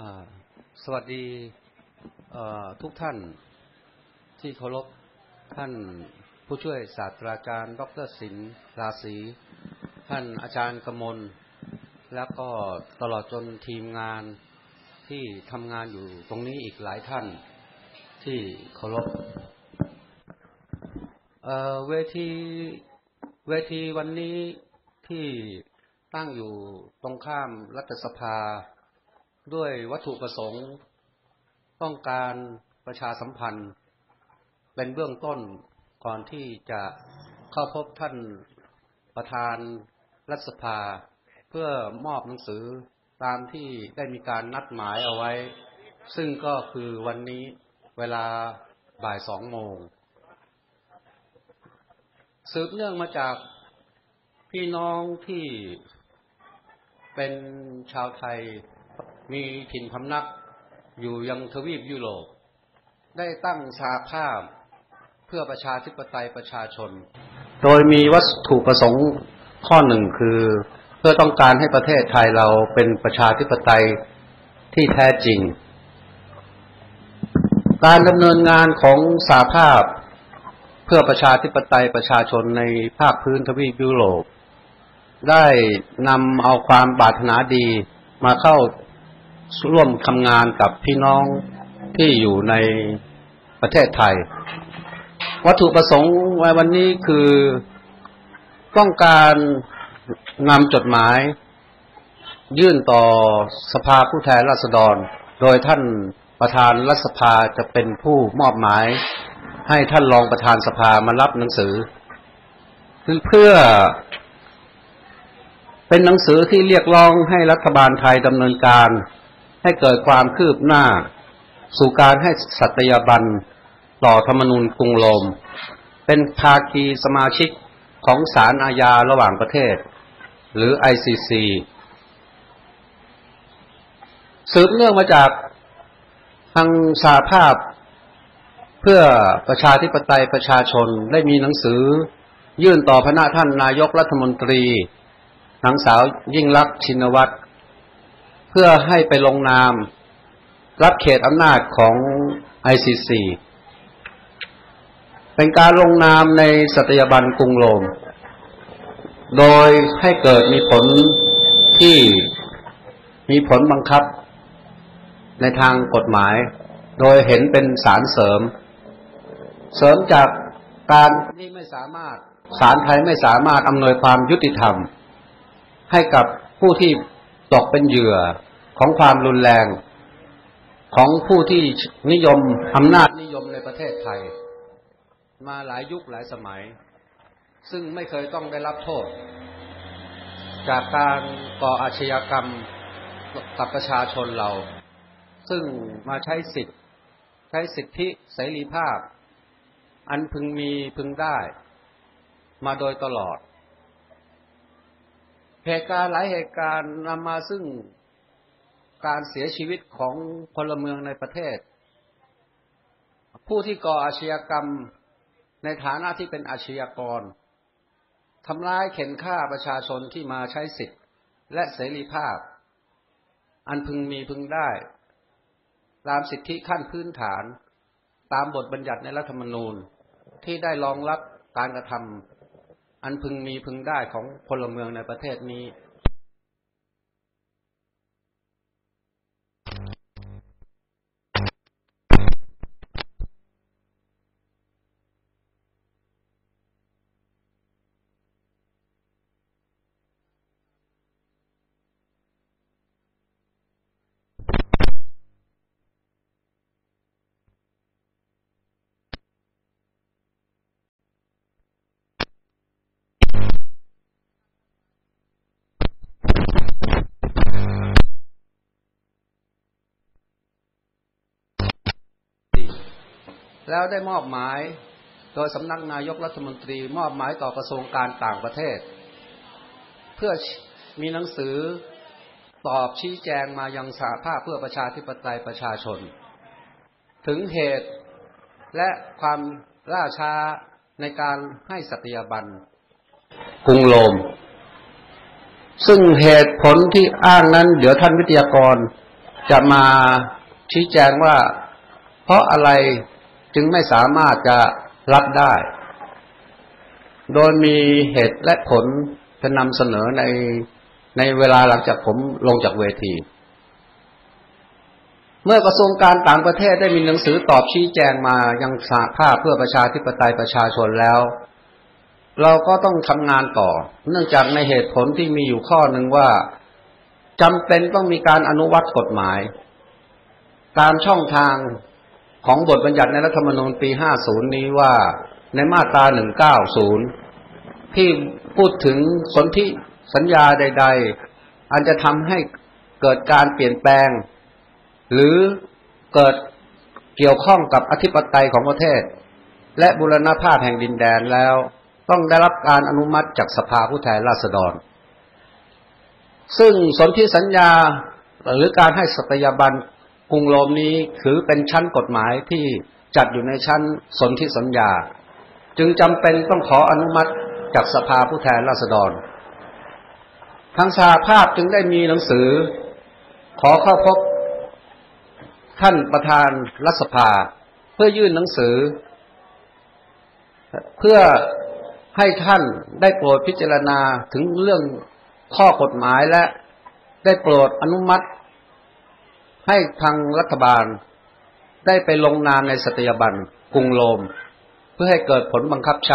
สวัสดีทุกท่านที่เคารพท่านผู้ช่วยศาสตราจารย์ดร.ศิลป์ราศีท่านอาจารย์กมลแล้วก็ตลอดจนทีมงานที่ทำงานอยู่ตรงนี้อีกหลายท่านที่เคารพเวทีวันนี้ที่ตั้งอยู่ตรงข้ามรัฐสภาด้วยวัตถุประสงค์ต้องการประชาสัมพันธ์เป็นเบื้องต้นก่อนที่จะเข้าพบท่านประธานรัฐสภาเพื่อมอบหนังสือตามที่ได้มีการนัดหมายเอาไว้ซึ่งก็คือวันนี้เวลาบ่าย 2 โมงสืบเนื่องมาจากพี่น้องที่เป็นชาวไทยมีถิ่นพำนักอยู่ยังทวีปยุโรปได้ตั้งสหภาพเพื่อประชาธิปไตยประชาชนโดยมีวัตถุประสงค์ข้อหนึ่งคือเพื่อต้องการให้ประเทศไทยเราเป็นประชาธิปไตยที่แท้จริงการดำเนินงานของสหภาพเพื่อประชาธิปไตยประชาชนในภาคพื้นทวีปยุโรปได้นำเอาความปรารถนาดีมาเข้าร่วมทำงานกับพี่น้องที่อยู่ในประเทศไทยวัตถุประสงค์วันนี้คือต้องการนำจดหมายยื่นต่อสภาผู้แทนราษฎรโดยท่านประธานรัฐสภาจะเป็นผู้มอบหมายให้ท่านรองประธานสภามารับหนังสือเพื่อเป็นหนังสือที่เรียกร้องให้รัฐบาลไทยดำเนินการให้เกิดความคืบหน้าสู่การให้สัตยาบันต่อธรรมนูญกรุงโรมเป็นภาคีสมาชิกของศาลอาญาระหว่างประเทศหรือ ICC สืบเนื่องมาจากทางสหภาพเพื่อประชาธิปไตยประชาชนได้มีหนังสือยื่นต่อพระท่านนายกรัฐมนตรีนางสาวยิ่งลักษณ์ชินวัตรเพื่อให้ไปลงนามรับเขตอำนาจของ ICC เป็นการลงนามในสัตยาบันกรุงโรมโดยให้เกิดมีผลที่มีผลบังคับในทางกฎหมายโดยเห็นเป็นสารเสริมจากการที่ไม่สามารถศาลไทยไม่สามารถอำนวยความยุติธรรมให้กับผู้ที่ตกเป็นเหยื่อของความรุนแรงของผู้ที่นิยมอำนาจนิยมในประเทศไทยมาหลายยุคหลายสมัยซึ่งไม่เคยต้องได้รับโทษจากการก่ออาชญากรรมกับประชาชนเราซึ่งมาใช้สิทธิเสรีภาพอันพึงมีพึงได้มาโดยตลอดเหตุการณ์หลายเหตุการณ์นำมาซึ่งการเสียชีวิตของพลเมืองในประเทศผู้ที่ก่ออาชญากรรมในฐานะที่เป็นอาชญากรทำร้ายเข็นฆ่าประชาชนที่มาใช้สิทธิและเสรีภาพอันพึงมีพึงได้ตามสิทธิขั้นพื้นฐานตามบทบัญญัติในรัฐธรรมนูญที่ได้รองรับการกระทำอันพึงมีพึงได้ของพลเมืองในประเทศนี้แล้วได้มอบหมายโดยสำนักนายกรัฐมนตรีมอบหมายต่อกระทรวงการต่างประเทศเพื่อมีหนังสือตอบชี้แจงมายังสหภาพเพื่อประชาธิปไตยประชาชนถึงเหตุและความล่าช้าในการให้สัตยาบันกรุงโรม ซึ่งเหตุผลที่อ้างนั้นเดี๋ยวท่านวิทยากรจะมาชี้แจงว่าเพราะอะไรจึงไม่สามารถจะรับได้โดยมีเหตุและผลจะนำเสนอในเวลาหลังจากผมลงจากเวทีเมื่อกระทรวงการต่างประเทศได้มีหนังสือตอบชี้แจงมายังสหภาพเพื่อประชาธิปไตยประชาชนแล้วเราก็ต้องทำงานต่อเนื่องจากในเหตุผลที่มีอยู่ข้อหนึ่งว่าจำเป็นต้องมีการอนุวัตกฎหมายตามช่องทางของบทบัญญัติในรัฐธรรมนูญปี 50 นี้ว่าในมาตรา 190 ที่พูดถึงสนธิสัญญาใดๆอันจะทำให้เกิดการเปลี่ยนแปลงหรือเกิดเกี่ยวข้องกับอธิปไตยของประเทศและบูรณภาพแห่งดินแดนแล้วต้องได้รับการอนุมัติจากสภาผู้แทนราษฎรซึ่งสนธิสัญญาหรือการให้สัตยาบันกรุงโรมนี้ถือเป็นชั้นกฎหมายที่จัดอยู่ในชั้นสนธิสัญญาจึงจำเป็นต้องขออนุมัติจากสภาผู้แทนราษฎรทางสหภาพจึงได้มีหนังสือขอเข้าพบท่านประธานรัฐสภาเพื่อยื่นหนังสือเพื่อให้ท่านได้โปรดพิจารณาถึงเรื่องข้อกฎหมายและได้โปรดอนุมัติให้ทางรัฐบาลได้ไปลงนามในสัตยาบันกรุงโรมเพื่อให้เกิดผลบังคับใช้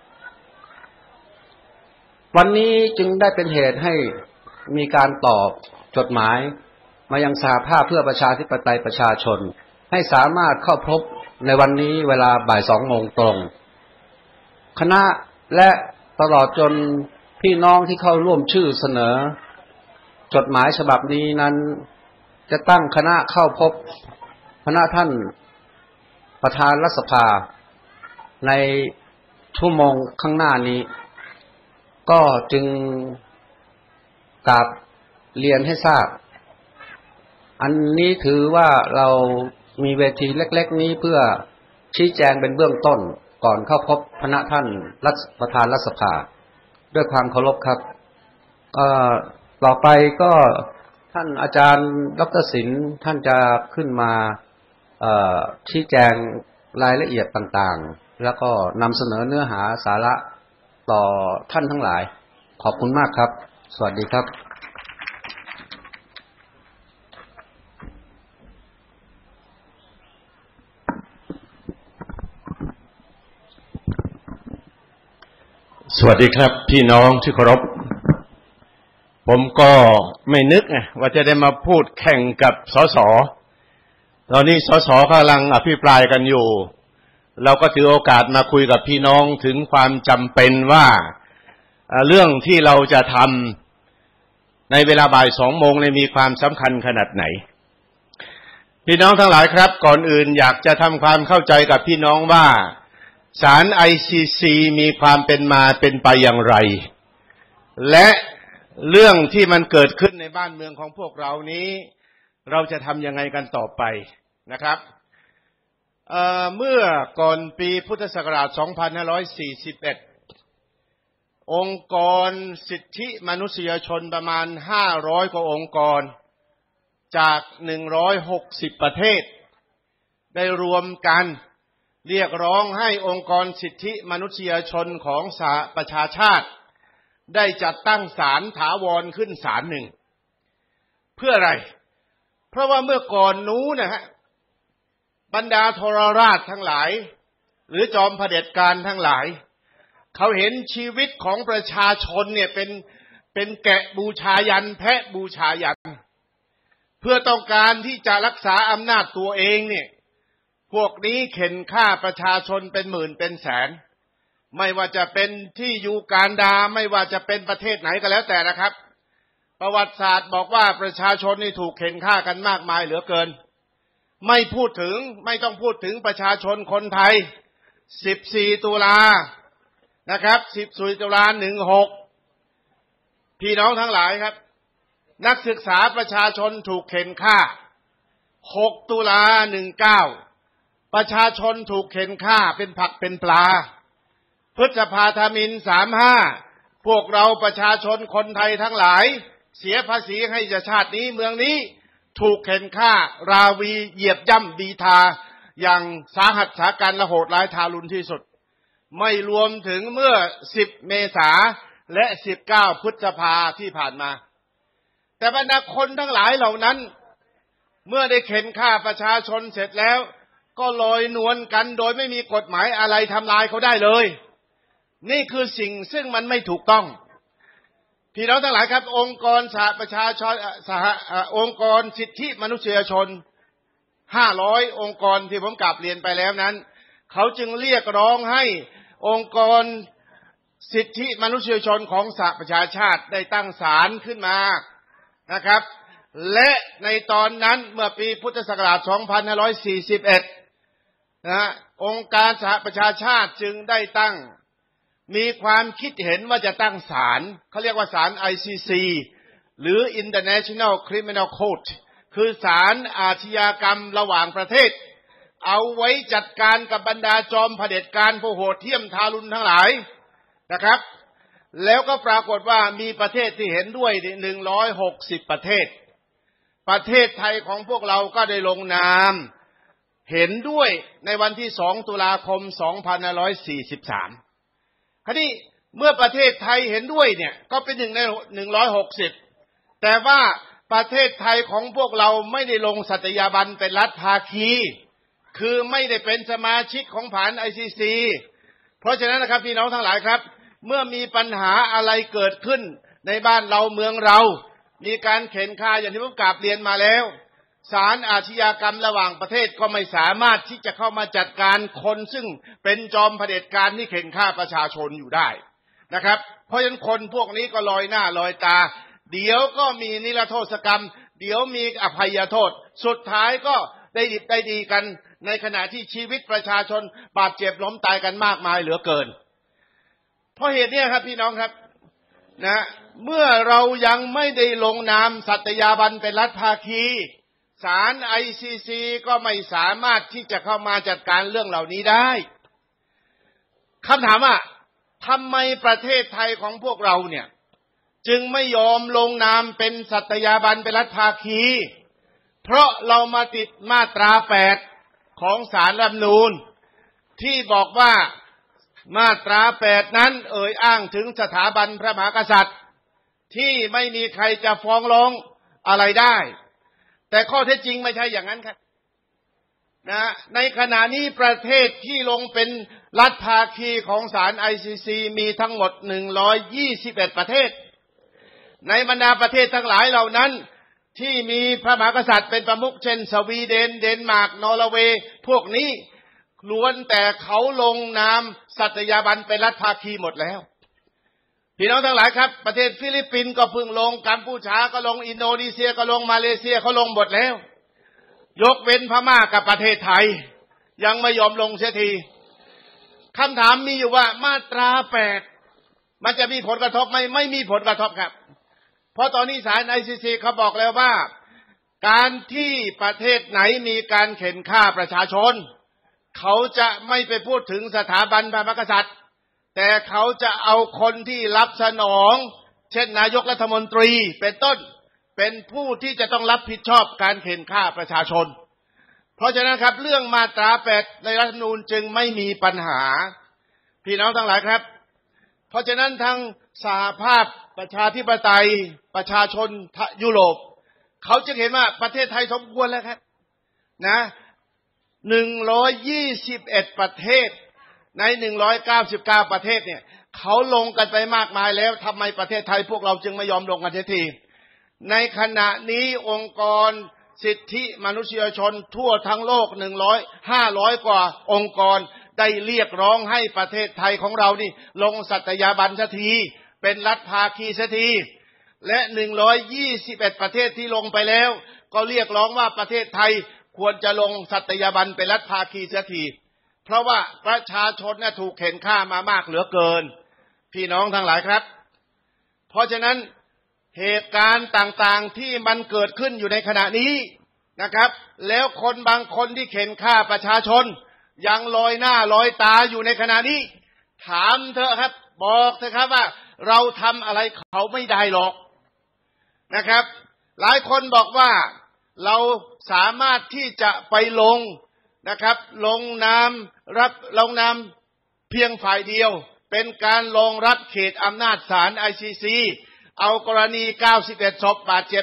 วันนี้จึงได้เป็นเหตุให้มีการตอบจดหมายมายังสหภาพเพื่อประชาธิปไตยประชาชนให้สามารถเข้าพบในวันนี้เวลาบ่าย 2 โมงตรงคณะและตลอดจนพี่น้องที่เข้าร่วมชื่อเสนอจดหมายฉบับนี้นั้นจะตั้งคณะเข้าพบคณะท่านประธานรัฐสภาในชั่วโมงข้างหน้านี้ก็จึงกราบเรียนให้ทราบอันนี้ถือว่าเรามีเวทีเล็กๆนี้เพื่อชี้แจงเป็นเบื้องต้นก่อนเข้าพบคณะท่านประธานรัฐสภาด้วยความเคารพครับต่อไปก็ท่านอาจารย์ดร.ศิลป์ท่านจะขึ้นมาชี้แจงรายละเอียดต่างๆแล้วก็นำเสนอเนื้อหาสาระต่อท่านทั้งหลายขอบคุณมากครับสวัสดีครับสวัสดีครับพี่น้องที่เคารพผมก็ไม่นึกว่าจะได้มาพูดแข่งกับสสตอนนี้สสกำลังอภิปรายกันอยู่เราก็ถือโอกาสมาคุยกับพี่น้องถึงความจำเป็นว่าเรื่องที่เราจะทำในเวลาบ่าย 2 โมงมีความสำคัญขนาดไหนพี่น้องทั้งหลายครับก่อนอื่นอยากจะทำความเข้าใจกับพี่น้องว่าศาล ICC มีความเป็นมาเป็นไปอย่างไรและเรื่องที่มันเกิดขึ้นในบ้านเมืองของพวกเรานี้เราจะทำยังไงกันต่อไปนะครับเมื่อก่อนปีพุทธศักราช 2541 องค์กรสิทธิมนุษยชนประมาณ 500 กว่าองค์กรจาก 160 ประเทศได้รวมกันเรียกร้องให้องค์กรสิทธิมนุษยชนของสหประชาชาติได้จัดตั้งศาลถาวรขึ้นศาลหนึ่งเพื่ออะไรเพราะว่าเมื่อก่อนนู้นบรรดาทรราชทั้งหลายหรือจอมเผด็จการทั้งหลายเขาเห็นชีวิตของประชาชนเนี่ยเป็นแกะบูชายันแพะบูชายันเพื่อต้องการที่จะรักษาอำนาจตัวเองเนี่ยพวกนี้เข็นฆ่าประชาชนเป็นหมื่นเป็นแสนไม่ว่าจะเป็นที่ยูกันดาไม่ว่าจะเป็นประเทศไหนก็แล้วแต่นะครับประวัติศาสตร์บอกว่าประชาชนนี่ถูกเข็นฆ่ากันมากมายเหลือเกินไม่ต้องพูดถึงประชาชนคนไทย14 ตุลานะครับ14 ตุลา 16พี่น้องทั้งหลายครับนักศึกษาประชาชนถูกเข็นฆ่า6 ตุลา 19ประชาชนถูกเข็นฆ่าเป็นผักเป็นปลาพฤษภาธมิฬ 35พวกเราประชาชนคนไทยทั้งหลายเสียภาษีให้ชาตินี้เมืองนี้ถูกเข็นฆ่าราวีเหยียบย่ำบีทาอย่างสาหัสสาการและโหดร้ายทารุณที่สุดไม่รวมถึงเมื่อ10 เมษายนและ19 พฤษภาที่ผ่านมาแต่บรรดาคนทั้งหลายเหล่านั้นเมื่อได้เข็นฆ่าประชาชนเสร็จแล้วก็ลอยนวลกันโดยไม่มีกฎหมายอะไรทำลายเขาได้เลยนี่คือสิ่งซึ่งมันไม่ถูกต้องพี่น้องทั้งหลายครับองค์กรสหประชาชนองค์กรสิทธิมนุษยชน500 องค์กรที่ผมกลับเรียนไปแล้วนั้นเขาจึงเรียกร้องให้องค์กรสิทธิมนุษยชนของสหประชาชาติได้ตั้งศาลขึ้นมานะครับและในตอนนั้นเมื่อปีพุทธศักราช 2541 องค์การสหประชาชาติจึงได้ตั้งมีความคิดเห็นว่าจะตั้งศาลเขาเรียกว่าศาล ICC หรือ International Criminal Court คือศาลอาชญากรรมระหว่างประเทศเอาไว้จัดการกับบรรดาจอมเผด็จการผู้โหดเหี้ยมทารุณทั้งหลายนะครับแล้วก็ปรากฏว่ามีประเทศที่เห็นด้วย160 ประเทศประเทศไทยของพวกเราก็ได้ลงนามเห็นด้วยในวันที่2 ตุลาคม 2543คราวนี้เมื่อประเทศไทยเห็นด้วยเนี่ยก็เป็น1 ใน 160แต่ว่าประเทศไทยของพวกเราไม่ได้ลงสัตยาบันเป็นรัฐภาคีคือไม่ได้เป็นสมาชิกของศาล ICC เพราะฉะนั้นนะครับพี่น้องทั้งหลายครับเมื่อมีปัญหาอะไรเกิดขึ้นในบ้านเราเมืองเรามีการเข็นฆ่าอย่างที่ผมกราบเรียนมาแล้วศาลอาชญากรรมระหว่างประเทศก็ไม่สามารถที่จะเข้ามาจัดการคนซึ่งเป็นจอมเผด็จการที่เข็นฆ่าประชาชนอยู่ได้นะครับเพราะฉะนั้นคนพวกนี้ก็ลอยหน้าลอยตาเดี๋ยวก็มีนิรโทษกรรมเดี๋ยวมีอภัยโทษสุดท้ายก็ได้ดิบได้ดีกันในขณะที่ชีวิตประชาชนบาดเจ็บล้มตายกันมากมายเหลือเกินเพราะเหตุนี้ครับพี่น้องครับนะเมื่อเรายังไม่ได้ลงนามสัตยาบันเป็นรัฐภาคีศาล ICC ก็ไม่สามารถที่จะเข้ามาจัดการเรื่องเหล่านี้ได้คำถามว่าทำไมประเทศไทยของพวกเราเนี่ยจึงไม่ยอมลงนามเป็นสัตยาบันเป็นรัฐภาคีเพราะเรามาติดมาตรา 8 ของศาลรัฐธรรมนูญที่บอกว่ามาตรา 8 นั้นอ้างถึงสถาบันพระมหากษัตริย์ที่ไม่มีใครจะฟ้องร้องอะไรได้แต่ข้อเท็จจริงไม่ใช่อย่างนั้นครับนะในขณะนี้ประเทศที่ลงเป็นรัฐภาคีของศาล ICC มีทั้งหมด121 ประเทศในบรรดาประเทศทั้งหลายเหล่านั้นที่มีพระมหากษัตริย์เป็นประมุขเช่นสวีเดนเดนมาร์กนอร์เวย์พวกนี้ล้วนแต่เขาลงนามสัตยาบันเป็นรัฐภาคีหมดแล้วพี่น้องทั้งหลายครับประเทศฟิลิปปินส์ก็เพิ่งลงกัมพูชาก็ลงอินโดนีเซียก็ลงมาเลเซียเขาลงหมดแล้วยกเว้นพม่ากับประเทศไทยยังไม่ยอมลงเสียทีคำถามมีอยู่ว่ามาตรา 8มันจะมีผลกระทบไหมไม่มีผลกระทบครับเพราะตอนนี้ศาล ICC เขาบอกแล้วว่าการที่ประเทศไหนมีการเข็นฆ่าประชาชนเขาจะไม่ไปพูดถึงสถาบันพระมหากษัตริย์แต่เขาจะเอาคนที่รับสนองเช่นนายกรัฐมนตรีเป็นต้นเป็นผู้ที่จะต้องรับผิดชอบการเข็นฆ่าประชาชนเพราะฉะนั้นครับเรื่องมาตรา 8 ในรัฐธรรมนูญจึงไม่มีปัญหาพี่น้องทั้งหลายครับเพราะฉะนั้นทางสหภาพประชาธิปไตยประชาชนยุโรปเขาจะเห็นว่าประเทศไทยสมควรแล้วครับนะ121 ประเทศใน199 ประเทศเนี่ยเขาลงกันไปมากมายแล้วทำไมประเทศไทยพวกเราจึงไม่ยอมลงกันเสียทีในขณะนี้องค์กรสิทธิมนุษยชนทั่วทั้งโลก500 กว่าองค์กรได้เรียกร้องให้ประเทศไทยของเรานี่ลงสัตยาบันเสียทีเป็นรัฐภาคีเสียทีและ121 ประเทศที่ลงไปแล้วก็เรียกร้องว่าประเทศไทยควรจะลงสัตยาบันเป็นรัฐภาคีเสียทีเพราะว่าประชาชนถูกเข็นฆ่ามามากเหลือเกินพี่น้องทั้งหลายครับเพราะฉะนั้นเหตุการณ์ต่างๆที่มันเกิดขึ้นอยู่ในขณะนี้นะครับแล้วคนบางคนที่เข็นฆ่าประชาชนยังลอยหน้าลอยตาอยู่ในขณะนี้ถามเถอะครับบอกเถอะครับว่าเราทำอะไรเขาไม่ได้หรอกนะครับหลายคนบอกว่าเราสามารถที่จะไปลงนะครับลงนามเพียงฝ่ายเดียวเป็นการลงรับเขตอำนาจศาล ICC เอากรณี91ศพบาดเจ็บ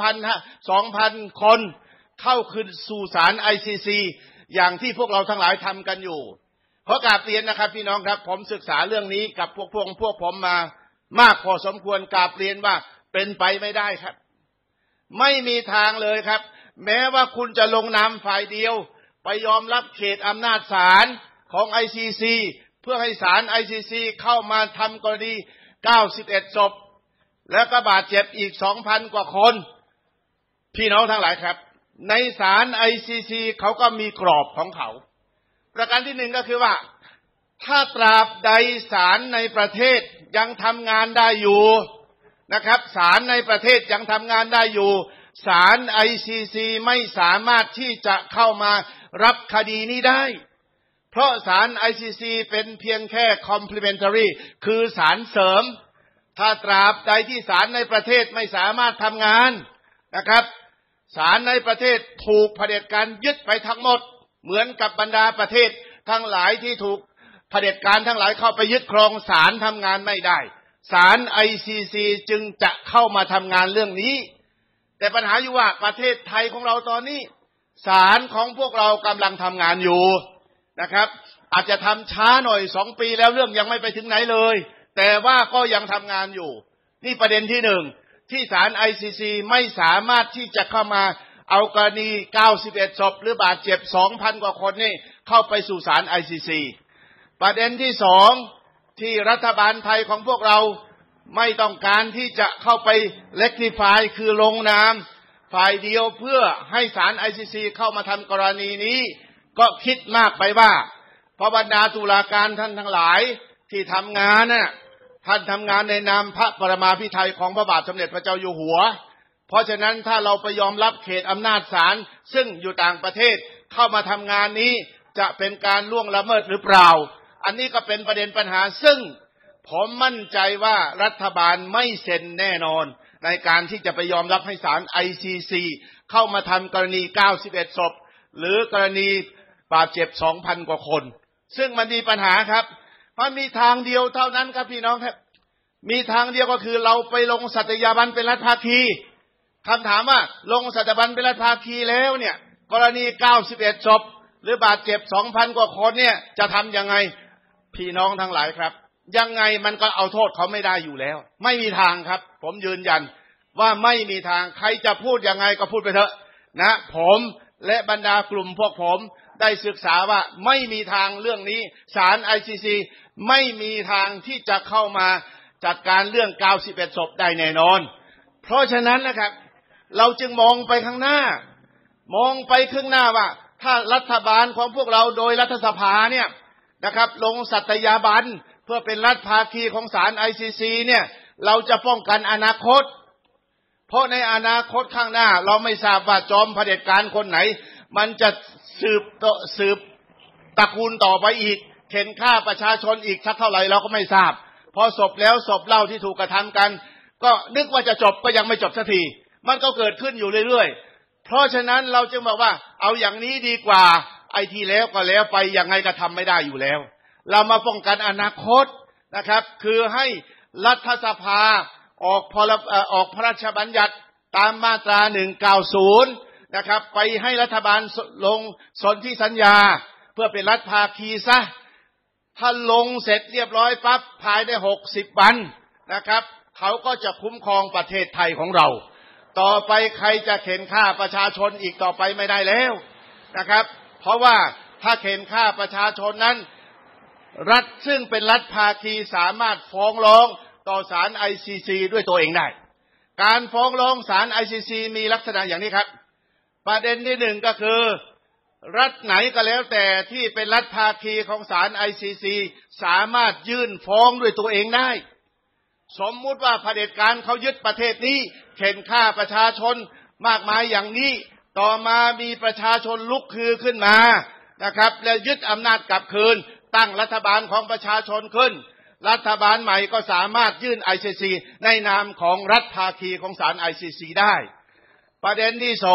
2,000 คนเข้าขึ้นสู่ศาล ICC อย่างที่พวกเราทั้งหลายทำกันอยู่ขอกราบเรียนนะครับพี่น้องครับผมศึกษาเรื่องนี้กับพวกผมมามากพอสมควรกราบเรียนว่าเป็นไปไม่ได้ครับไม่มีทางเลยครับแม้ว่าคุณจะลงนามฝ่ายเดียวไปยอมรับเขตอำนาจศาลของ ICC เพื่อให้ศาล ICC เข้ามาทำกรณี91ศพแล้วก็บาดเจ็บอีก 2,000 กว่าคนพี่น้องทั้งหลายครับในศาล ICC เขาก็มีกรอบของเขาประการที่หนึ่งก็คือว่าถ้าตราบใดศาลในประเทศยังทำงานได้อยู่นะครับศาลในประเทศยังทำงานได้อยู่ศาล ICC ไม่สามารถที่จะเข้ามารับคดีนี้ได้เพราะศาล ICC เป็นเพียงแค่ complementary คือศาลเสริมถ้าตราบใดที่ศาลในประเทศไม่สามารถทำงานนะครับศาลในประเทศถูกเผด็จการยึดไปทั้งหมดเหมือนกับบรรดาประเทศทั้งหลายที่ถูกเผด็จการทั้งหลายเข้าไปยึดครองศาลทำงานไม่ได้ศาล ICC จึงจะเข้ามาทำงานเรื่องนี้แต่ปัญหาอยู่ว่าประเทศไทยของเราตอนนี้ศาลของพวกเรากำลังทำงานอยู่นะครับอาจจะทำช้าหน่อย2 ปีแล้วเรื่องยังไม่ไปถึงไหนเลยแต่ว่าก็ยังทำงานอยู่นี่ประเด็นที่หนึ่งที่ศาล ICC ไม่สามารถที่จะเข้ามาเอากรณี91ศพหรือบาดเจ็บ 2,000 กว่าคนนี่เข้าไปสู่ศาล ICC ประเด็นที่สองที่รัฐบาลไทยของพวกเราไม่ต้องการที่จะเข้าไปเล็กทิฟายคือลงนามฝ่ายเดียวเพื่อให้ศาล ICC เข้ามาทำกรณีนี้ก็คิดมากไปว่าเพราะบรรดาตุลาการท่านทั้งหลายที่ทำงานน่ะท่านทำงานในนามพระปรมาภิไธยของพระบาทสมเด็จพระเจ้าอยู่หัวเพราะฉะนั้นถ้าเราไปยอมรับเขตอำนาจศาลซึ่งอยู่ต่างประเทศเข้ามาทำงานนี้จะเป็นการล่วงละเมิดหรือเปล่าอันนี้ก็เป็นประเด็นปัญหาซึ่งผมมั่นใจว่ารัฐบาลไม่เซ็นแน่นอนในการที่จะไปยอมรับให้ศาล ICC เข้ามาทำกรณี91ศพหรือกรณีบาดเจ็บ 2,000 กว่าคนซึ่งมันมีปัญหาครับมันมีทางเดียวเท่านั้นครับพี่น้องครับมีทางเดียวก็คือเราไปลงสัตยาบันเป็นรัฐภาคีคำถามว่าลงสัตยาบันเป็นรัฐภาคีแล้วเนี่ยกรณี91ศพหรือบาดเจ็บ 2,000 กว่าคนเนี่ยจะทำยังไงพี่น้องทั้งหลายครับยังไงมันก็เอาโทษเขาไม่ได้อยู่แล้วไม่มีทางครับผมยืนยันว่าไม่มีทางใครจะพูดยังไงก็พูดไปเถอะนะผมและบรรดากลุ่มพวกผมได้ศึกษาว่าไม่มีทางเรื่องนี้ศาล ICC ไม่มีทางที่จะเข้ามาจัดการเรื่อง91ศพได้แน่นอนเพราะฉะนั้นนะครับเราจึงมองไปข้างหน้ามองไปข้างหน้าว่าถ้ารัฐบาลของพวกเราโดยรัฐสภาเนี่ยนะครับลงสัตยาบันเพื่อเป็นรัฐภาคีของศาล ICC เนี่ยเราจะป้องกันอนาคตเพราะในอนาคตข้างหน้าเราไม่ทราบว่าจอมเผด็จการคนไหนมันจะสืบตระกูลต่อไปอีกเข็นฆ่าประชาชนอีกสักเท่าไหร่เราก็ไม่ทราบพอศพแล้วศพเล่าที่ถูกกระทำกันก็นึกว่าจะจบก็ยังไม่จบสักทีมันก็เกิดขึ้นอยู่เรื่อยๆเพราะฉะนั้นเราจึงบอกว่าเอาอย่างนี้ดีกว่าไอ้ที่แล้วก็แล้วไปยังไงก็ทำไม่ได้อยู่แล้วเรามาป้องกันอนาคตนะครับคือให้รัฐสภาออกพระราชบัญญัติตามมาตรา190นะครับไปให้รัฐบาลลงสนธิสัญญาเพื่อเป็นรัฐภาคีซะถ้าลงเสร็จเรียบร้อยปั๊บภายใน60 วันนะครับเขาก็จะคุ้มครองประเทศไทยของเราต่อไปใครจะเข็นฆ่าประชาชนอีกต่อไปไม่ได้แล้วนะครับเพราะว่าถ้าเข็นฆ่าประชาชนนั้นรัฐซึ่งเป็นรัฐภาคีสามารถฟ้องร้องต่อศาล ICC ด้วยตัวเองได้การฟ้องร้องศาล ICC มีลักษณะอย่างนี้ครับประเด็นที่หนึ่งก็คือรัฐไหนก็แล้วแต่ที่เป็นรัฐภาคีของศาล ICC สามารถยื่นฟ้องด้วยตัวเองได้สมมุติว่าเผด็จการเขายึดประเทศนี้เข็นฆ่าประชาชนมากมายอย่างนี้ต่อมามีประชาชนลุกฮือขึ้นมานะครับและยึดอำนาจกลับคืนตั้งรัฐบาลของประชาชนขึ้นรัฐบาลใหม่ก็สามารถยื่น ICC ในนามของรัฐภาคีของศาล ICC ได้ประเด็นที่สอง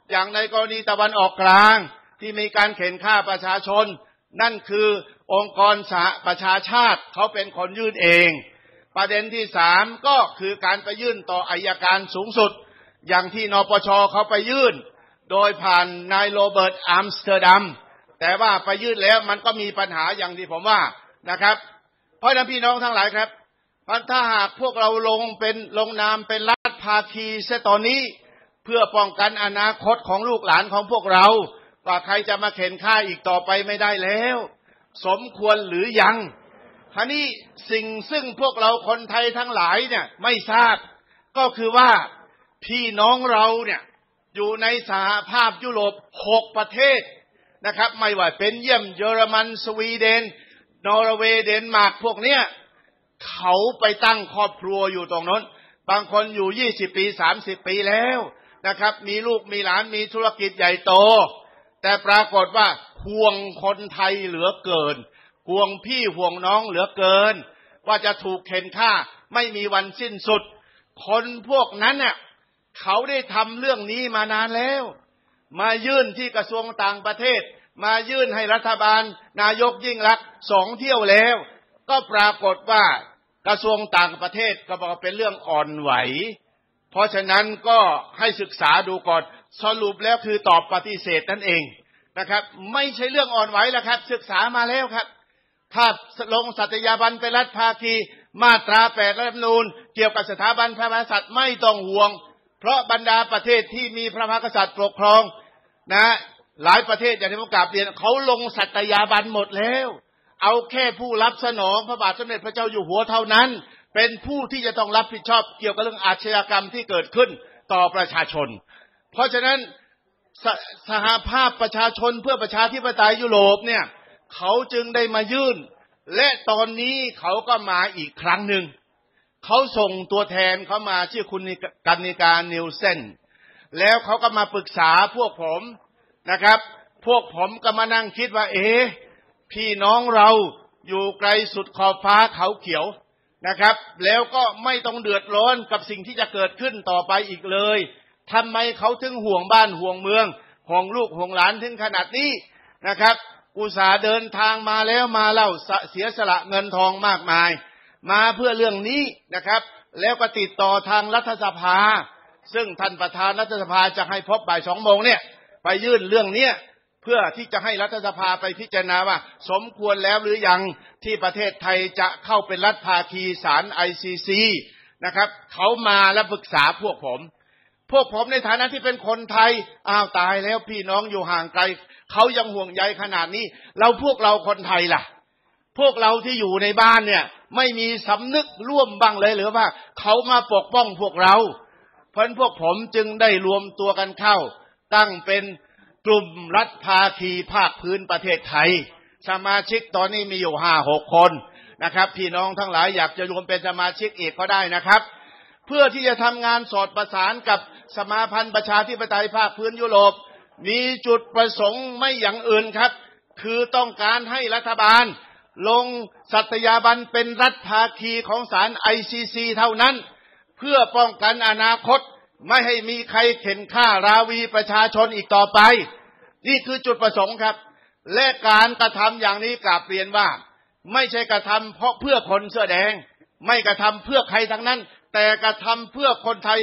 อย่างในกรณีตะวันออกกลางที่มีการเข็นฆ่าประชาชนนั่นคือองค์กรสหประชาชาติเขาเป็นคนยื่นเองประเด็นที่3ก็คือการไปยื่นต่ออัยการสูงสุดอย่างที่นปชเขาไปยื่นโดยผ่านนายโรเบิร์ตอัมสเตอร์ดัมแต่ว่าไปยื่นแล้วมันก็มีปัญหาอย่างที่ผมว่านะครับเพราะฉะนั้นพี่น้องทั้งหลายครับถ้าหากพวกเราลงนามเป็นรัฐภาคีเสียตอนนี้เพื่อป้องกันอนาคตของลูกหลานของพวกเราว่าใครจะมาเข็นฆ่าอีกต่อไปไม่ได้แล้วสมควรหรือยังคราวนี้สิ่งซึ่งพวกเราคนไทยทั้งหลายเนี่ยไม่ทราบก็คือว่าพี่น้องเราเนี่ยอยู่ในสหภาพยุโรป6ประเทศนะครับไม่ว่าเป็นเยี่ยมเยอรมันสวีเดนนอร์เวย์เดนมาร์กพวกเนี้ยเขาไปตั้งครอบครัวอยู่ตรงนั้นบางคนอยู่20ปี30ปีแล้วนะครับมีลูกมีหลานมีธุรกิจใหญ่โตแต่ปรากฏว่าห่วงคนไทยเหลือเกินห่วงพี่ห่วงน้องเหลือเกินว่าจะถูกเข็นฆ่าไม่มีวันสิ้นสุดคนพวกนั้นเนี่ยเขาได้ทำเรื่องนี้มานานแล้วมายื่นที่กระทรวงต่างประเทศมายื่นให้รัฐบาลนายกยิ่งลักษณ์2 เที่ยวแล้วก็ปรากฏว่ากระทรวงต่างประเทศก็บอกเป็นเรื่องอ่อนไหวเพราะฉะนั้นก็ให้ศึกษาดูก่อนสรุปแล้วคือตอบปฏิเสธนั่นเองนะครับไม่ใช่เรื่องอ่อนไหวแล้วครับศึกษามาแล้วครับถ้าลงสัตยาบันเป็นรัฐภาคีมาตรา8รัฐธรรมนูญเกี่ยวกับสถาบันพระมหากษัตริย์ไม่ต้องห่วงเพราะบรรดาประเทศที่มีพระมหากษัตริย์ปกครองนะหลายประเทศอย่างที่ผมกล่าวเรียนเขาลงสัตยาบันหมดแล้วเอาแค่ผู้รับสนองพระบาทสมเด็จพระเจ้าอยู่หัวเท่านั้นเป็นผู้ที่จะต้องรับผิดชอบเกี่ยวกับเรื่องอาชญากรรมที่เกิดขึ้นต่อประชาชนเพราะฉะนั้นสหภาพประชาชนเพื่อประชาธิปไตยยุโรปเนี่ยเขาจึงได้มายื่นและตอนนี้เขาก็มาอีกครั้งหนึ่งเขาส่งตัวแทนเขามาชื่อคุณกันนิกานิลเซนแล้วเขาก็มาปรึกษาพวกผมนะครับพวกผมก็มานั่งคิดว่าพี่น้องเราอยู่ไกลสุดขอบฟ้าเขาเขียวนะครับแล้วก็ไม่ต้องเดือดร้อนกับสิ่งที่จะเกิดขึ้นต่อไปอีกเลยทำไมเขาถึงห่วงบ้านห่วงเมืองห่วงลูกห่วงหลานถึงขนาดนี้นะครับอุตส่าห์เดินทางมาแล้วมาเล่าเสียสละเงินทองมากมายมาเพื่อเรื่องนี้นะครับแล้วก็ติดต่อทางรัฐสภาซึ่งท่านประธานรัฐสภาจะให้พบบ่าย2 โมงเนี่ยไปยื่นเรื่องนี้เพื่อที่จะให้รัฐสภาไปพิจารณาว่าสมควรแล้วหรือยังที่ประเทศไทยจะเข้าเป็นรัฐภาคีศาล ICC นะครับเขามาและปรึกษาพวกผมในฐานะที่เป็นคนไทยตายแล้วพี่น้องอยู่ห่างไกลเขายังห่วงใยขนาดนี้พวกเราคนไทยล่ะพวกเราที่อยู่ในบ้านเนี่ยไม่มีสำนึกร่วมบ้างเลยหรือว่าเขามาปกป้องพวกเราเพราะพวกผมจึงได้รวมตัวกันเข้าตั้งเป็นกลุ่มรัฐภาคีภาคพื้นประเทศไทยสมาชิกตอนนี้มีอยู่ 5-6 คนนะครับพี่น้องทั้งหลายอยากจะรวมเป็นสมาชิกอีกก็ได้นะครับเพื่อที่จะทำงานสอดประสานกับสมาพันธ์ประชาธิปไตยภาคพื้นยุโรปมีจุดประสงค์ไม่อย่างอื่นครับคือต้องการให้รัฐบาลลงสัตยาบันเป็นรัฐภาคีของศาล ICC เท่านั้นเพื่อป้องกันอนาคตไม่ให้มีใครเข็นฆ่าราวีประชาชนอีกต่อไปนี่คือจุดประสงค์ครับและการกระทำอย่างนี้กราบเรียนว่าไม่ใช่กระทำเพราะเพื่อคนเสื้อแดงไม่กระทำเพื่อใครทั้งนั้นแต่กระทำเพื่อคนไทย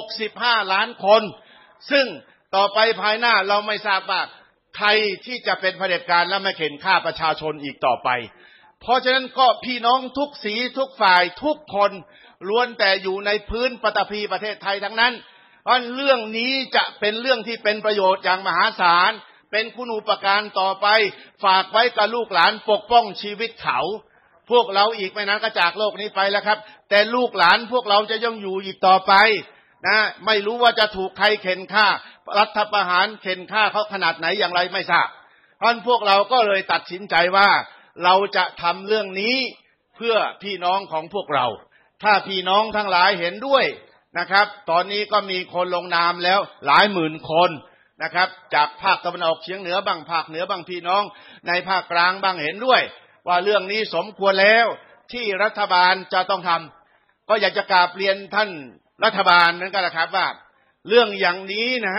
65 ล้านคนซึ่งต่อไปภายหน้าเราไม่ทราบว่าใครที่จะเป็นเผด็จการและไม่เข็นฆ่าประชาชนอีกต่อไปเพราะฉะนั้นก็พี่น้องทุกสีทุกฝ่ายทุกคนล้วนแต่อยู่ในพื้นปฐพีประเทศไทยทั้งนั้นเพราะเรื่องนี้จะเป็นเรื่องที่เป็นประโยชน์อย่างมหาศาลเป็นคุณูปการต่อไปฝากไว้กับลูกหลานปกป้องชีวิตเขาพวกเราอีกไม่นานก็จากโลกนี้ไปแล้วครับแต่ลูกหลานพวกเราจะยังอยู่อีกต่อไปนะไม่รู้ว่าจะถูกใครเข็นฆ่ารัฐประหารเข็นฆ่าเขาขนาดไหนอย่างไรไม่ทราบเพราะพวกเราก็เลยตัดสินใจว่าเราจะทำเรื่องนี้เพื่อพี่น้องของพวกเราถ้าพี่น้องทั้งหลายเห็นด้วยนะครับตอนนี้ก็มีคนลงนามแล้วหลายหมื่นคนนะครับจากภาคตะวันออกเฉียงเหนือบ้างภาคเหนือบ้างพี่น้องในภาคกลางบ้างเห็นด้วยว่าเรื่องนี้สมควรแล้วที่รัฐบาลจะต้องทำก็อยากจะกราบเรียนท่านรัฐบาลนั้นก็แล้วครับว่าเรื่องอย่างนี้นะฮะ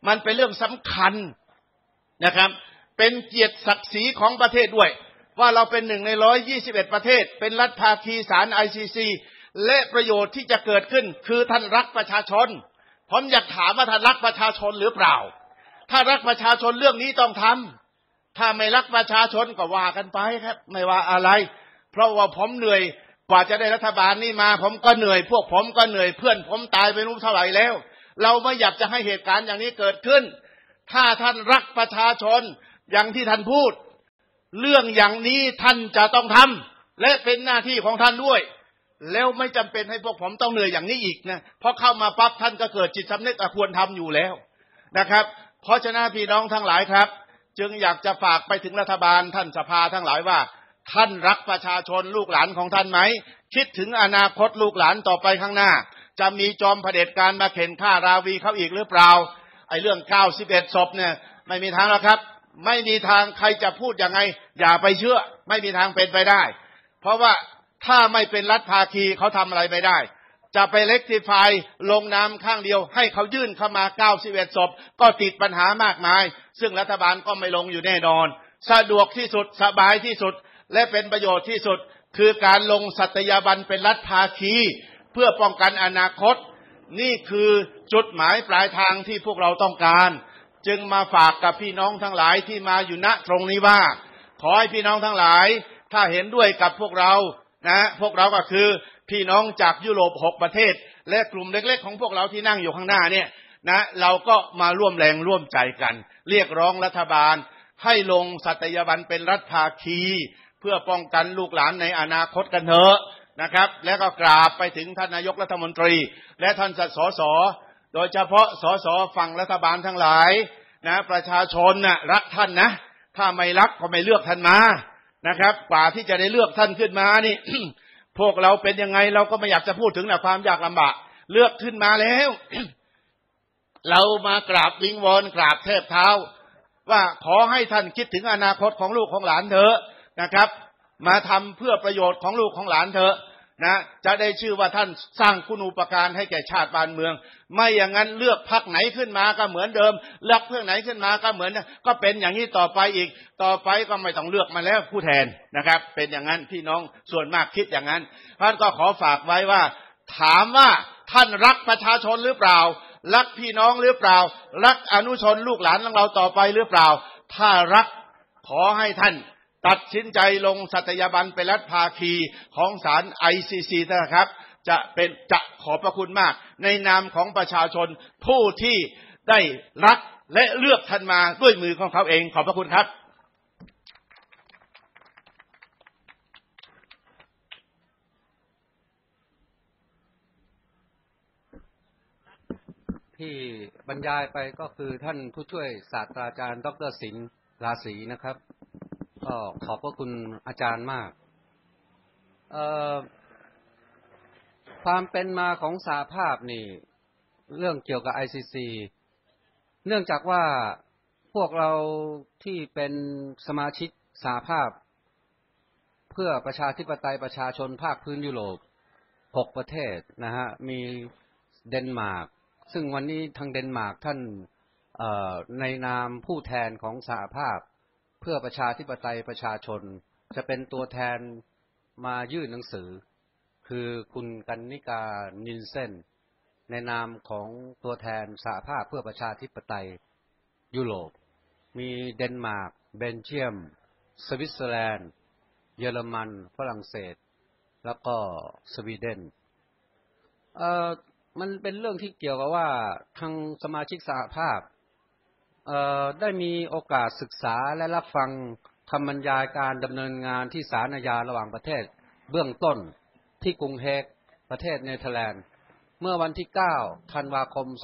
มันเป็นเรื่องสำคัญนะครับเป็นเกียรติศักดิ์ศรีของประเทศด้วยว่าเราเป็น1 ใน 121 ประเทศเป็นรัฐภาคีศาล ICC และประโยชน์ที่จะเกิดขึ้นคือท่านรักประชาชนผมอยากถามว่าท่านรักประชาชนหรือเปล่าถ้ารักประชาชนเรื่องนี้ต้องทำถ้าไม่รักประชาชนก็ว่ากันไปครับไม่ว่าอะไรเพราะว่าผมเหนื่อยกว่าจะได้รัฐบาลนี้มาผมก็เหนื่อยพวกผมก็เหนื่อยเพื่อนผมตายไปรู้เท่าไหร่แล้วเราไม่อยากจะให้เหตุการณ์อย่างนี้เกิดขึ้นถ้าท่านรักประชาชนอย่างที่ท่านพูดเรื่องอย่างนี้ท่านจะต้องทำและเป็นหน้าที่ของท่านด้วยแล้วไม่จำเป็นให้พวกผมต้องเหนื่อยอย่างนี้อีกนะเพราะเข้ามาปั๊บท่านก็เกิดจิตสำนึกควรทำอยู่แล้วนะครับเพราะฉะนั้นพี่น้องทั้งหลายครับจึงอยากจะฝากไปถึงรัฐบาลท่านสภาทั้งหลายว่าท่านรักประชาชนลูกหลานของท่านไหมคิดถึงอนาคตลูกหลานต่อไปข้างหน้าจะมีจอมเผด็จการมาเข็นฆ่าราวีเขาอีกหรือเปล่าไอ้เรื่อง91 ศพเนี่ยไม่มีทางแล้วครับไม่มีทางใครจะพูดยังไงอย่าไปเชื่อไม่มีทางเป็นไปได้เพราะว่าถ้าไม่เป็นรัฐภาคีเขาทำอะไรไม่ได้จะไปเล็กทีไฟลงนามข้างเดียวให้เขายื่นเข้ามา91 ศพก็ติดปัญหามากมายซึ่งรัฐบาลก็ไม่ลงอยู่แน่นอนสะดวกที่สุดสบายที่สุดและเป็นประโยชน์ที่สุดคือการลงสัตยาบันเป็นรัฐภาคีเพื่อป้องกันอนาคตนี่คือจุดหมายปลายทางที่พวกเราต้องการจึงมาฝากกับพี่น้องทั้งหลายที่มาอยู่ณตรงนี้ว่าขอให้พี่น้องทั้งหลายถ้าเห็นด้วยกับพวกเรานะพวกเราก็คือพี่น้องจากยุโรป6 ประเทศและกลุ่มเล็กๆของพวกเราที่นั่งอยู่ข้างหน้าเนี่ยนะเราก็มาร่วมแรงร่วมใจกันเรียกร้องรัฐบาลให้ลงสัตยาบันเป็นรัฐภาคีเพื่อป้องกันลูกหลานในอนาคตกันเถอะนะครับแล้วก็กราบไปถึงท่านนายกรัฐมนตรีและท่านสสโดยเฉพาะสสฝั่งรัฐบาลทั้งหลายนะประชาชนน่ะรักท่านนะถ้าไม่รักก็ไม่เลือกท่านมานะครับกว่าที่จะได้เลือกท่านขึ้นมานี่ พวกเราเป็นยังไงเราก็ไม่อยากจะพูดถึงนะความยากลำบากเลือกขึ้นมาแล้ว เรามากราบวิงวอนกราบเทบเท้าว่าขอให้ท่านคิดถึงอนาคตของลูกของหลานเถอะนะครับมาทำเพื่อประโยชน์ของลูกของหลานเถอะนะจะได้ชื่อว่าท่านสร้างคุณูปการให้แก่ชาติบ้านเมืองไม่อย่างนั้นเลือกพรรคไหนขึ้นมาก็เหมือนเดิมเลือกเพื่อไหนขึ้นมาก็เหมือนก็เป็นอย่างนี้ต่อไปอีกต่อไปก็ไม่ต้องเลือกมาแล้วผู้แทนนะครับเป็นอย่างนั้นพี่น้องส่วนมากคิดอย่างนั้นท่านก็ขอฝากไว้ว่าถามว่าท่านรักประชาชนหรือเปล่ารักพี่น้องหรือเปล่ารักอนุชนลูกหลานของเราต่อไปหรือเปล่าถ้ารักขอให้ท่านตัดสินใจลงสัตยาบันเป็นรัฐภาคีของศาล ICC นะครับจะขอบพระคุณมากในนามของประชาชนผู้ที่ได้รักและเลือกท่านมาด้วยมือของเขาเองขอบพระคุณครับที่บรรยายไปก็คือท่านผู้ช่วยศาสตราจารย์ดร.สิงห์ราศีนะครับก็ขอบพระคุณอาจารย์มากความเป็นมาของสหภาพนี่เรื่องเกี่ยวกับ ICC เนื่องจากว่าพวกเราที่เป็นสมาชิกสหภาพเพื่อประชาธิปไตยประชาชนภาคพื้นยุโรป6 ประเทศนะฮะมีเดนมาร์กซึ่งวันนี้ทางเดนมาร์กท่านในนามผู้แทนของสหภาพเพื่อประชาธิปไตยประชาชนจะเป็นตัวแทนมายื่นหนังสือคือคุณกันนิกานินเซนในนามของตัวแทนสหภาพเพื่อประชาธิปไตยยุโรปมีเดนมาร์กเบลเยียมสวิตเซอร์แลนด์เยอรมันฝรั่งเศสแล้วก็สวีเดนมันเป็นเรื่องที่เกี่ยวกับว่าทางสมาชิกสหภาพได้มีโอกาสศึกษาและรับฟังคำบรรยายการดำเนินงานที่ศาลอาญาระหว่างประเทศเบื้องต้นที่กรุงเฮกประเทศเนเธอร์แลนด์เมื่อวันที่9 ธันวาคม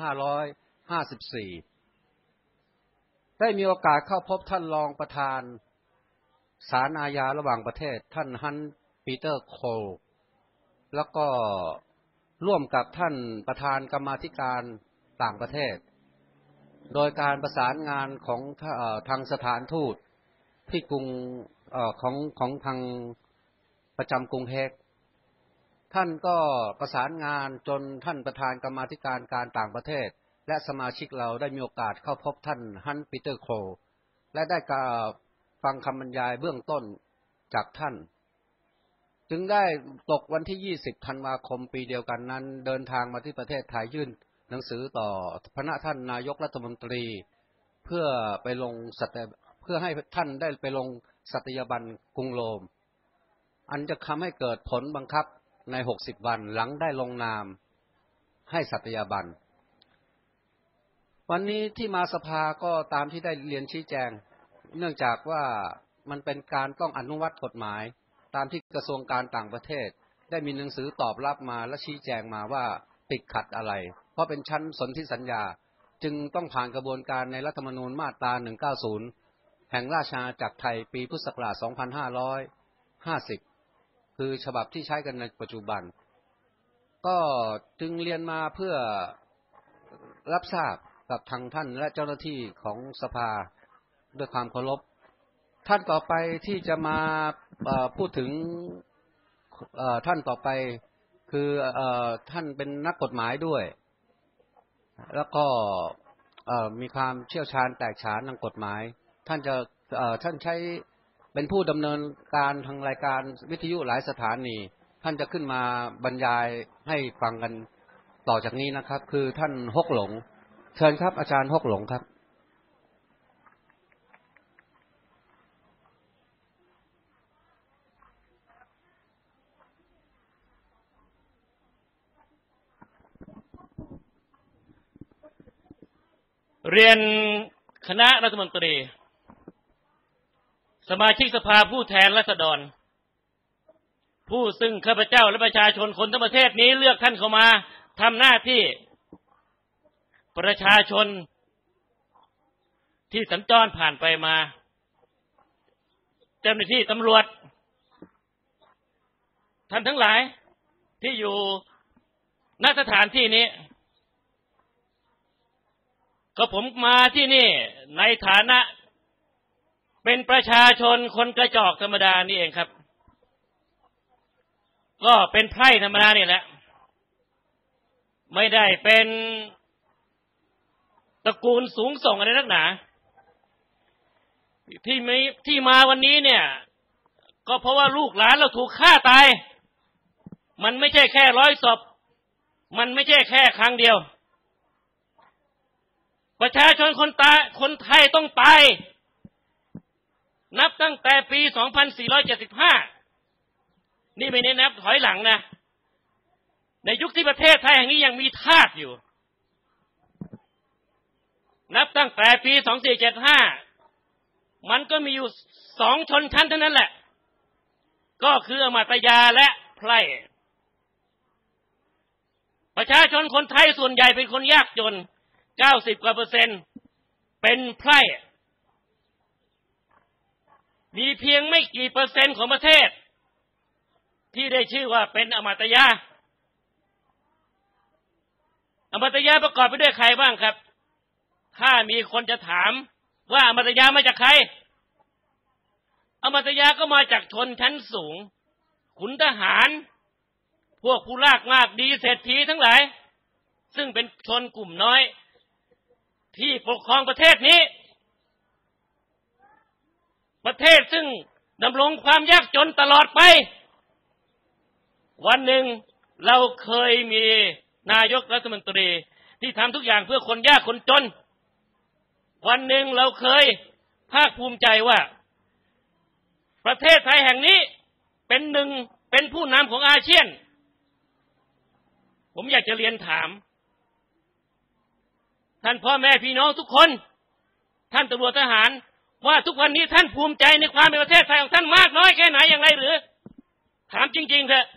2554ได้มีโอกาสเข้าพบท่านรองประธานศาลอาญาระหว่างประเทศท่านฮันปีเตอร์โคลแล้วก็ร่วมกับท่านประธานกรรมาธิการต่างประเทศโดยการประสานงานของทางสถานทูตที่กรุงของทางประจำกรุงเฮกท่านก็ประสานงานจนท่านประธานกรรมาธิการการต่างประเทศและสมาชิกเราได้มีโอกาสเข้าพบท่านฮันปีเตอร์โคลและได้ฟังคำบรรยายเบื้องต้นจากท่านจึงได้ตกวันที่20ธันวาคมปีเดียวกันนั้นเดินทางมาที่ประเทศไทยยื่นหนังสือต่อพระท่านนายกรัฐมนตรีเพื่อให้ท่านได้ไปลงสัตยาบันกรุงโรมอันจะทำให้เกิดผลบังคับใน60วันหลังได้ลงนามให้สัตยาบันวันนี้ที่มาสภาก็ตามที่ได้เรียนชี้แจงเนื่องจากว่ามันเป็นการต้องอนุมัติกฎหมายตามที่กระทรวงการต่างประเทศได้มีหนังสือตอบรับมาและชี้แจงมาว่าติดขัดอะไรเพราะเป็นชั้นสนธิสัญญาจึงต้องผ่านกระบวนการในรัฐธรรมนูญมาตรา190แห่งราชอาณาจักรไทยปีพุทธศักราช2550คือฉบับที่ใช้กันในปัจจุบันก็จึงเรียนมาเพื่อรับทราบกับทางท่านและเจ้าหน้าที่ของสภาด้วยความเคารพท่านต่อไปที่จะมาพูดถึงท่านต่อไปคือท่านเป็นนักกฎหมายด้วยแล้วก็มีความเชี่ยวชาญแตกฉานทางกฎหมายท่านใช้เป็นผู้ดำเนินการทางรายการวิทยุหลายสถานีท่านจะขึ้นมาบรรยายให้ฟังกันต่อจากนี้นะครับคือท่านฮกหลงเชิญครับอาจารย์ฮกหลงครับเรียนคณะรัฐมนตรีสมาชิกสภาผู้แทนราษฎรผู้ซึ่งข้าพเจ้าและประชาชนคนทั้งประเทศนี้เลือกท่านเข้ามาทำหน้าที่ประชาชนที่สัญจรผ่านไปมาเจ้าหน้าที่ตำรวจท่านทั้งหลายที่อยู่ณสถานที่นี้ก็ผมมาที่นี่ในฐานะเป็นประชาชนคนกระจอกธรรมดานี่เองครับก็เป็นไพร่ธรรมดานี่แหละไม่ได้เป็นตระกูลสูงส่งอะไรนักหนาที่มาวันนี้เนี่ยก็เพราะว่าลูกหลานเราถูกฆ่าตายมันไม่ใช่แค่100 ศพมันไม่ใช่แค่ครั้งเดียวประชาชนคนไทยต้องตายนับตั้งแต่ปี 2475 นี่ไม่ได้นับถอยหลังนะในยุคที่ประเทศไทยแห่งนี้ยังมีทาสอยู่นับตั้งแต่ปี 2475 มันก็มีอยู่2 ชนชั้นเท่านั้นแหละก็คืออมาตยาและไพร่ประชาชนคนไทยส่วนใหญ่เป็นคนยากจน90 กว่า%เป็นไพร่มีเพียงไม่กี่เปอร์เซ็นต์ของประเทศที่ได้ชื่อว่าเป็นอมาตยาอมาตยาประกอบไปด้วยใครบ้างครับถ้ามีคนจะถามว่าอมาตยามาจากใครอมาตยาก็มาจากชนชั้นสูงขุนทหารพวกผู้ลากมากดีเศรษฐีทั้งหลายซึ่งเป็นชนกลุ่มน้อยที่ปกครองประเทศนี้ประเทศซึ่งดำรงความยากจนตลอดไปวันหนึ่งเราเคยมีนายกรัฐมนตรีที่ทำทุกอย่างเพื่อคนยากคนจนวันหนึ่งเราเคยภาคภูมิใจว่าประเทศไทยแห่งนี้เป็นผู้นำของอาเซียนผมอยากจะเรียนถามท่านพ่อแม่พี่น้องทุกคนท่านตำรวจทหารว่าทุกวันนี้ท่านภูมิใจในความเป็นประเทศไทยของท่านมากน้อยแค่ไหนอย่างไรหรือถามจริงๆเถอะ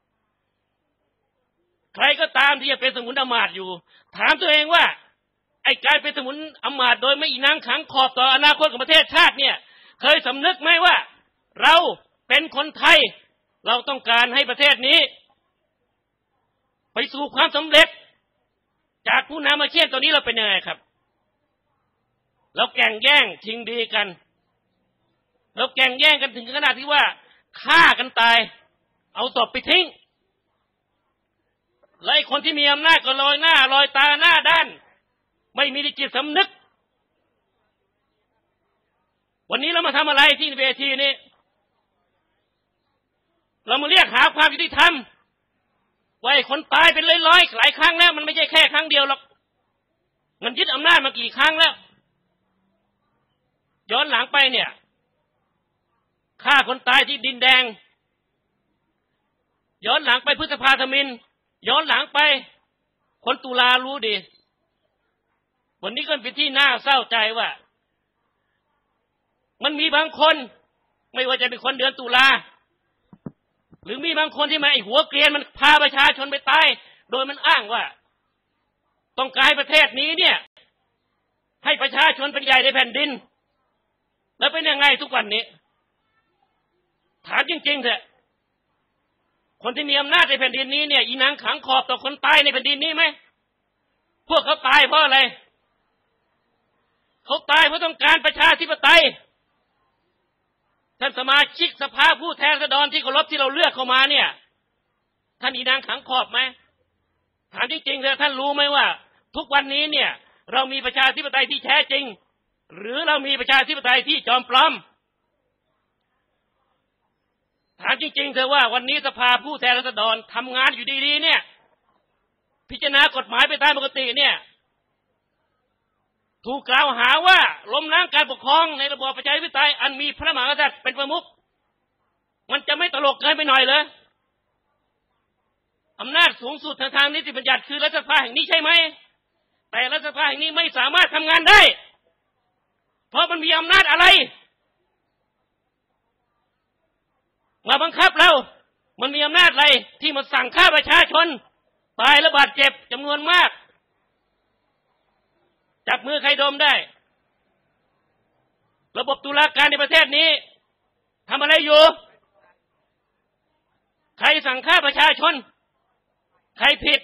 ใครก็ตามที่จะเป็นสมุนอำมาตย์อยู่ถามตัวเองว่าไอ้การเป็นสมุนอำมาตย์โดยไม่อีนางขังขอบต่ออนาคตของประเทศชาติเนี่ยเคยสำนึกไหมว่าเราเป็นคนไทยเราต้องการให้ประเทศนี้ไปสู่ความสำเร็จจากผู้นำอาเซียนตัวนี้เราเป็นยังไงครับเราแข่งแย่งชิงดีกันเราแข่งแย่งกันถึงขนาดที่ว่าฆ่ากันตายเอาศพไปทิ้งและคนที่มีอำนาจก็ลอยหน้าลอยตาหน้าด้านไม่มีจิตสำนึกวันนี้เรามาทำอะไรที่เวทีนี้เรามาเรียกหาความยุติธรรมว่าคนตายเป็นร้อยๆหลายครั้งแล้วมันไม่ใช่แค่ครั้งเดียวหรอกมันยึดอำนาจมากี่ครั้งแล้วย้อนหลังไปเนี่ยฆ่าคนตายที่ดินแดงย้อนหลังไปพฤษภาธมิฬย้อนหลังไปคนตุลารู้ดีวันนี้ก็เป็นที่น่าเศร้าใจว่ามันมีบางคนไม่ว่าจะเป็นคนเดือนตุลาหรือมีบางคนที่มาไอ้หัวเกรียนมันพาประชาชนไปตายโดยมันอ้างว่าต้องการให้ประเทศนี้เนี่ยให้ประชาชนเป็นใหญ่ในแผ่นดินแล้วเป็นยังไงทุกวันนี้ถามจริงๆเถอะคนที่มีอำนาจในแผ่นดินนี้เนี่ยอีนางขังขอบต่อคนตายในแผ่นดินนี้ไหมพวกเขาตายเพราะอะไรเขาตายเพราะต้องการประชาธิปไตยท่านสมาชิกสภาผู้แทนราษฎรที่เคารพที่เราเลือกเข้ามาเนี่ยท่านอีนางขังขอบไหมถามจริงๆเถอะท่านรู้ไหมว่าทุกวันนี้เนี่ยเรามีประชาธิปไตยที่แท้จริงหรือเรามีประชาธิปไตยที่จอมปลอมถามจริงๆเถอะว่าวันนี้สภาผู้แทนราษฎรทำงานอยู่ดีๆเนี่ยพิจารณากฎหมายไปตามปกติเนี่ยถูกกล่าวหาว่าล้มล้างการปกครองในระบอบประชาธิปไตยอันมีพระมหากษัตริย์เป็นประมุขมันจะไม่ตลกเกินไปหน่อยเหรออำนาจสูงสุดทางนิติบัญญัติคือรัฐสภาแห่งนี้ใช่ไหมแต่รัฐสภาแห่งนี้ไม่สามารถทำงานได้เพราะมันมีอำนาจอะไรมาบังคับเรามันมีอำนาจอะไรที่มาสั่งฆ่าประชาชนตายและบาดเจ็บจำนวนมากจับมือใครดมได้ระบบตุลาการในประเทศนี้ทำอะไรอยู่ใครสั่งฆ่าประชาชนใครผิด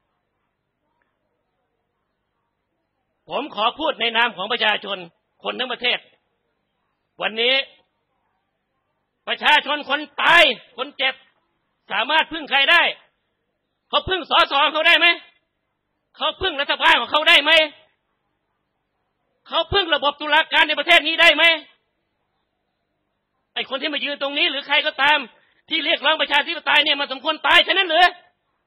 ผมขอพูดในนามของประชาชนคนทั้งประเทศวันนี้ประชาชนคนตายคนเจ็บสามารถพึ่งใครได้เขาพึ่งสสเขาได้ไหมเขาพึ่งรัฐบาลของเขาได้ไหมเขาพึ่งระบบตุลาการในประเทศนี้ได้ไหมไอ้คนที่มายืนตรงนี้หรือใครก็ตามที่เรียกร้องประชาธิปไตยเนี่ยมันสมควรตายฉะนั้นเหรอ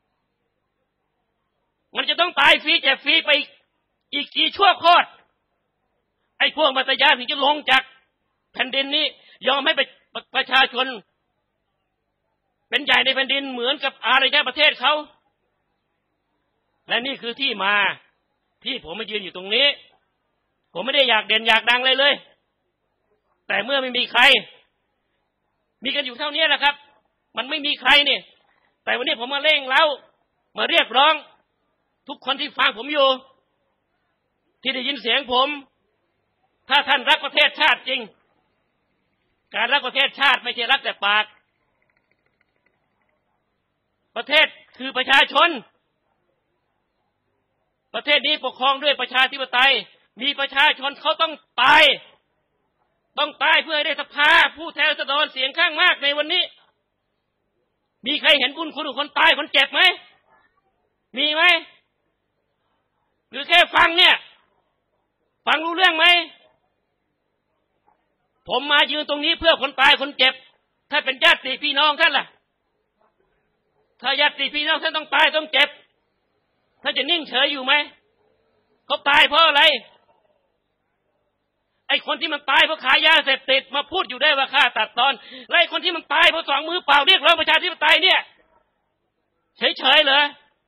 มันจะต้องตายฟรีเจ็บฟรีไปอีกกี่ชั่วโคตรไอ้พวกมัตยาถึงจะลงจากแผ่นดินนี้ยอมให้ประชาชนเป็นใหญ่ในแผ่นดินเหมือนกับอารยประเทศเขาและนี่คือที่มาที่ผมมายืนอยู่ตรงนี้ผมไม่ได้อยากเด่นอยากดังเลยแต่เมื่อไม่มีใครมีกันอยู่เท่านี้แหละครับมันไม่มีใครนี่แต่วันนี้ผมมาเร่งเร้ามาเรียกร้องทุกคนที่ฟังผมอยู่ที่ได้ยินเสียงผมถ้าท่านรักประเทศชาติจริงการรักประเทศชาติไม่ใช่รักแต่ปากประเทศคือประชาชนประเทศนี้ปกครองด้วยประชาธิปไตยมีประชาชนเขาต้องตายเพื่อให้ได้สภาผู้แทนราษฎรเสียงข้างมากในวันนี้มีใครเห็นบุญคุณของคนตายคนเจ็บไหมมีไหมหรือแค่ฟังเนี่ยฟังรู้เรื่องไหมผมมายืนตรงนี้เพื่อคนตายคนเจ็บถ้าเป็นญาติพี่น้องท่านล่ะถ้าญาติพี่น้องท่านต้องตายต้องเจ็บท่านจะนิ่งเฉยอยู่ไหมเขาตายเพราะอะไรไอ้คนที่มันตายเพราะขายยาเสพติดมาพูดอยู่ได้ว่าฆ่าตัดตอนและไอ้คนที่มันตายเพราะสองมือเปล่าเรียกร้องประชาธิปไตยเนี่ยเฉยๆเหรอ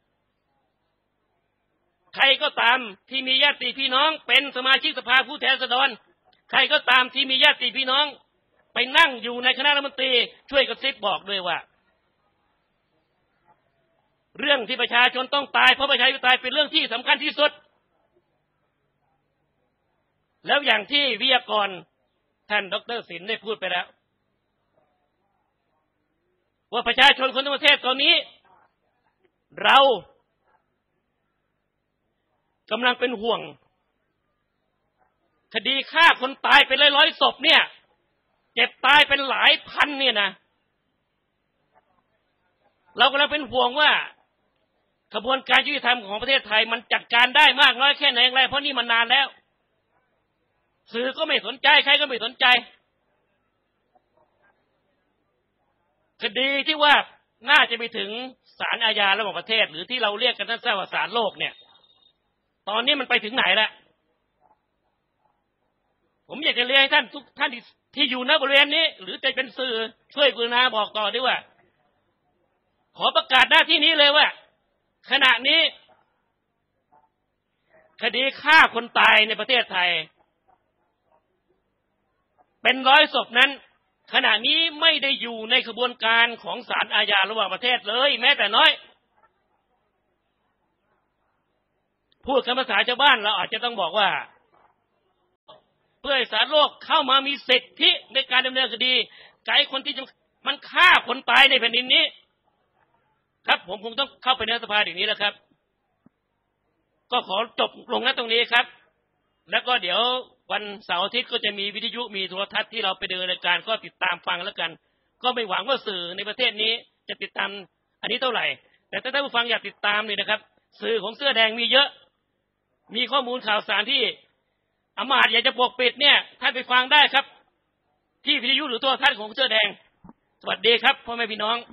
ใครก็ตามที่มีญาติพี่น้องเป็นสมาชิกสภาผู้แทนราษฎรใครก็ตามที่มีญาติพี่น้องไปนั่งอยู่ในคณะรัฐมนตรีช่วยกระซิบบอกด้วยว่าเรื่องที่ประชาชนต้องตายเพราะประชาธิปไตยเป็นเรื่องที่สำคัญที่สุดแล้วอย่างที่วิทยากรท่านดร.ศิลป์ได้พูดไปแล้วว่าประชาชนคนทั้งประเทศตอนนี้เรากำลังเป็นห่วงคดีฆ่าคนตายเป็นร้อยๆศพเนี่ยเจ็บตายเป็นหลายพันเนี่ยนะเรากำลังเป็นห่วงว่ากระบวนการยุติธรรมของประเทศไทยมันจัดการได้มากน้อยแค่ไหนอย่างไรเพราะนี่มันนานแล้วสื่อก็ไม่สนใจใครก็ไม่สนใจคดีที่ว่าน่าจะไปถึงศาลอาญาระหว่างประเทศหรือที่เราเรียกกันสั้นๆว่าศาลโลกเนี่ยตอนนี้มันไปถึงไหนแล้วผมอยากจะเรียนให้ทุกท่านที่อยู่ณบริเวณนี้หรือจะเป็นสื่อช่วยกรุณาบอกต่อด้วยว่าขอประกาศหน้าที่นี้เลยว่าขณะนี้คดีฆ่าคนตายในประเทศไทยเป็น100 ศพนั้นขณะนี้ไม่ได้อยู่ในกระบวนการของศาลอาญาระหว่างประเทศเลยแม้แต่น้อยพูดคำภาษาชาวบ้านเราอาจจะต้องบอกว่าเพื่อให้ศาลโลกเข้ามามีสิทธิในการดำเนินคดีกับคนที่มันฆ่าคนตายในแผ่นดินนี้ครับผมคงต้องเข้าไปในสภาอย่างนี้แล้วครับก็ขอจบลงณตรงนี้ครับแล้วก็เดี๋ยววันเสาร์อาทิตย์ก็จะมีวิทยุมีโทรทัศน์ที่เราไปเดินรายการก็ติดตามฟังแล้วกันก็ไม่หวังว่าสื่อในประเทศนี้จะติดตามอันนี้เท่าไหร่แต่ถ้าท่านผู้ฟังอยากติดตามนี่นะครับสื่อของเสื้อแดงมีเยอะมีข้อมูลข่าวสารที่อำมาตย์อยากจะปกปิดเนี่ยท่านไปฟังได้ครับที่วิทยุหรือโทรทัศน์ของเสื้อแดงสวัสดีครับพ่อแม่พี่น้อง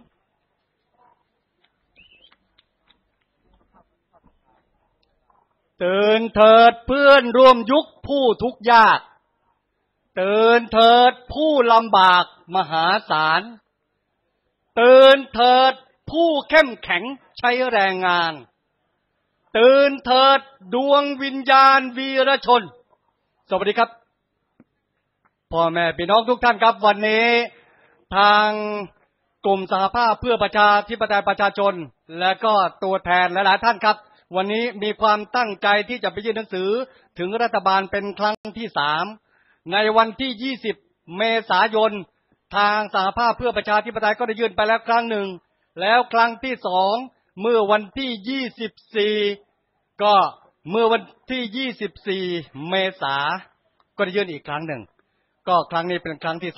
ตื่นเถิดเพื่อนร่วมยุคผู้ทุกข์ยากตื่นเถิดผู้ลำบากมหาศาลตื่นเถิดผู้เข้มแข็งใช้แรงงานตื่นเถิดดวงวิญญาณวีรชนสวัสดีครับพ่อแม่พี่น้องทุกท่านครับวันนี้ทางกลุ่มสหภาพเพื่อประชาธิปไตยประชาชนและก็ตัวแทนหลายๆท่านครับวันนี้มีความตั้งใจที่จะไปยื่นหนังสือถึงรัฐบาลเป็นครั้งที่3ในวันที่20เมษายนทางสหภาพเพื่อประชาธิปไตยก็ได้ยื่นไปแล้วครั้งหนึ่งแล้วครั้งที่2เมื่อวันที่24ก็เมื่อวันที่24เมษายนก็ได้ยื่นอีกครั้งหนึ่งก็ครั้งนี้เป็นครั้งที่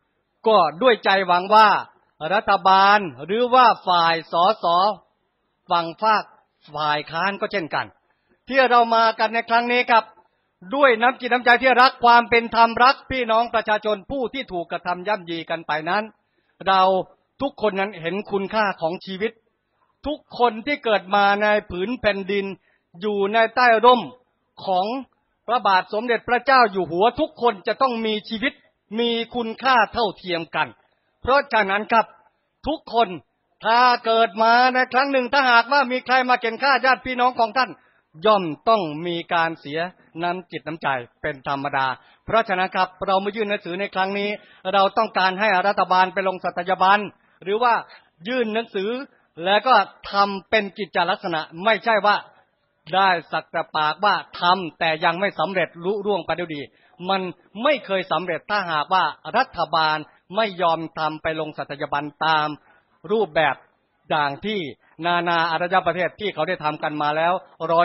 3ก็ด้วยใจหวังว่ารัฐบาลหรือว่าฝ่ายสสฝั่งฝ่ายค้านก็เช่นกันที่เรามากันในครั้งนี้ครับด้วยน้ำจิตน้ำใจที่รักความเป็นธรรมรักพี่น้องประชาชนผู้ที่ถูกกระทำย่ำยีกันไปนั้นเราทุกคนนั้นเห็นคุณค่าของชีวิตทุกคนที่เกิดมาในผืนแผ่นดินอยู่ในใต้ร่มของพระบาทสมเด็จพระเจ้าอยู่หัวทุกคนจะต้องมีชีวิตมีคุณค่าเท่าเทียมกันเพราะฉะนั้นครับทุกคนถ้าเกิดมาในครั้งหนึ่งถ้าหากว่ามีใครมาเข็นฆ่าญาติพี่น้องของท่านย่อมต้องมีการเสียน้ำจิตน้ำใจเป็นธรรมดาเพราะฉะนั้นครับเรามายื่นหนังสือในครั้งนี้เราต้องการให้รัฐบาลไปลงสัตยาบันหรือว่ายื่นหนังสือแล้วก็ทำเป็นกิจลักษณะไม่ใช่ว่าได้สักแต่ปากว่าทำแต่ยังไม่สำเร็จลุล่วงไปด้วยดีมันไม่เคยสำเร็จถ้าหากว่ารัฐบาลไม่ยอมทำไปลงสัตยาบันตามรูปแบบอย่างที่นานาอารยประเทศที่เขาได้ทำกันมาแล้ว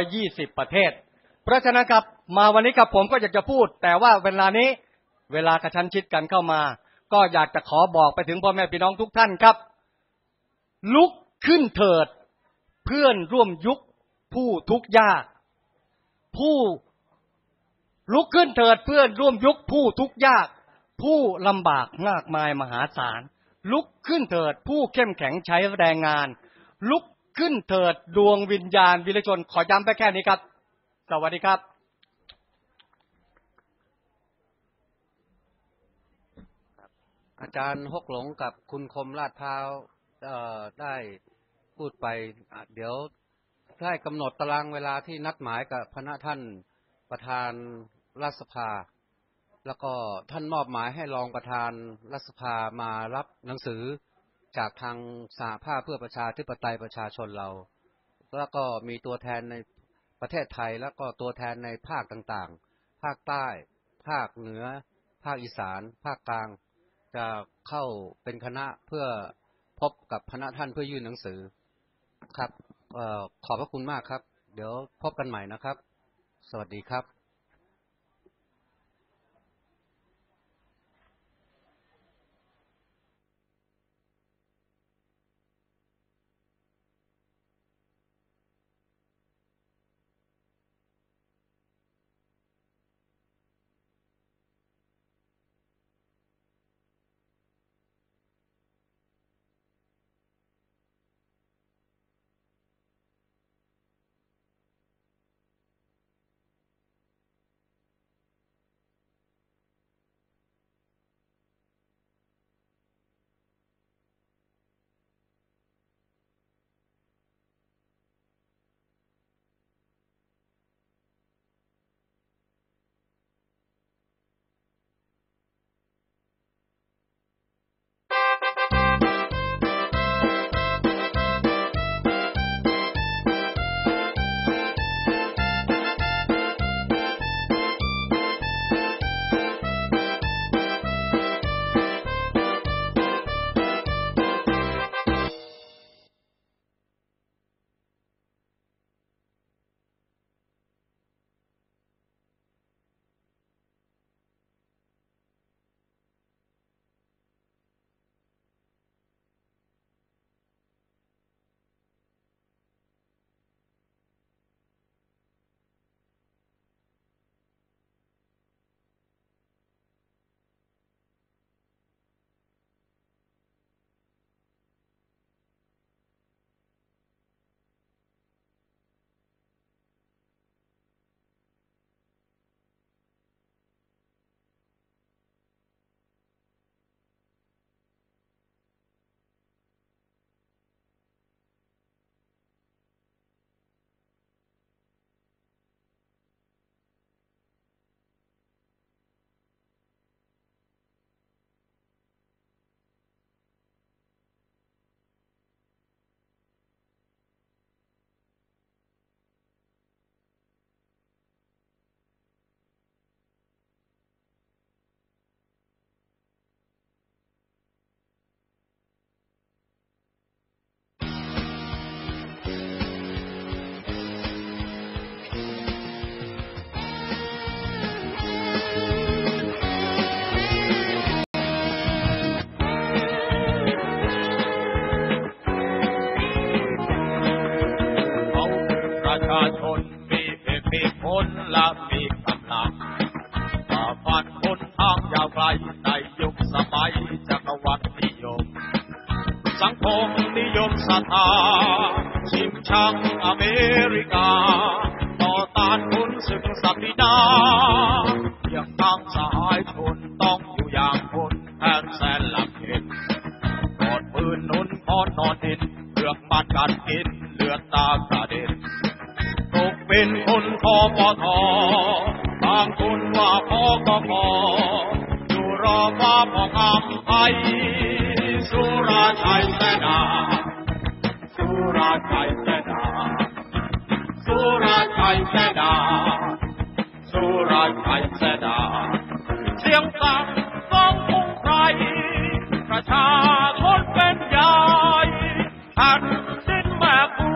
120ประเทศเพราะฉะนั้นครับมาวันนี้ครับผมก็อยากจะพูดแต่ว่าเวลานี้เวลากระชั้นชิดกันเข้ามาก็อยากจะขอบอกไปถึงพ่อแม่พี่น้องทุกท่านครับลุกขึ้นเถิดเพื่อนร่วมยุคผู้ทุกข์ยากผู้ลุกขึ้นเถิดเพื่อนร่วมยุคผู้ทุกข์ยากผู้ลำบากมากมายมหาศาลลุกขึ้นเถิดผู้เข้มแข็งใช้แรงงานลุกขึ้นเถิดดวงวิญญาณวีรชนขอย้ำไปแค่นี้ครับสวัสดีครับอาจารย์ฮกหลงกับคุณคมลาดพร้าวได้พูดไปเดี๋ยวได้กำหนดตารางเวลาที่นัดหมายกับคณะท่านประธานรัฐสภาแล้วก็ท่านมอบหมายให้รองประธานรัฐสภามารับหนังสือจากทางสหภาพเพื่อประชาธิปไตยประชาชนเราแล้วก็มีตัวแทนในประเทศไทยแล้วก็ตัวแทนในภาคต่างๆภาคใต้ภาคเหนือภาคอีสานภาคกลางจะเข้าเป็นคณะเพื่อพบกับคณะท่านเพื่อยื่นหนังสือครับขอบพระคุณมากครับเดี๋ยวพบกันใหม่นะครับสวัสดีครับประชาชนมีเหตุมีผลและมีกำลังฝ่าฟันคนทางยาวไกลในยุคสมัยจักรวรรดินิยมสังคมนิยมศรัทธาชิงชังอเมริกาต่อต้านคุณศึกศักดินาอย่างทางสหายชนต้องอยู่อย่างคนแทนแสนหลักเห็นกอดปืนนุนพอนอนดินเลือกบ้านการกินเลือดตากระเด็นตกเป็นคนคอปทบางคนว่าพกพอยู่รอฟ้าพองอำไพสุราชัยแสดาสุราชัยแสดาสุราชัยแสดาสุราชัยแสดาเสียงสั่งต้องพุ่งไพรประชาชนเป็นใหญ่แผ่นดินแม่กู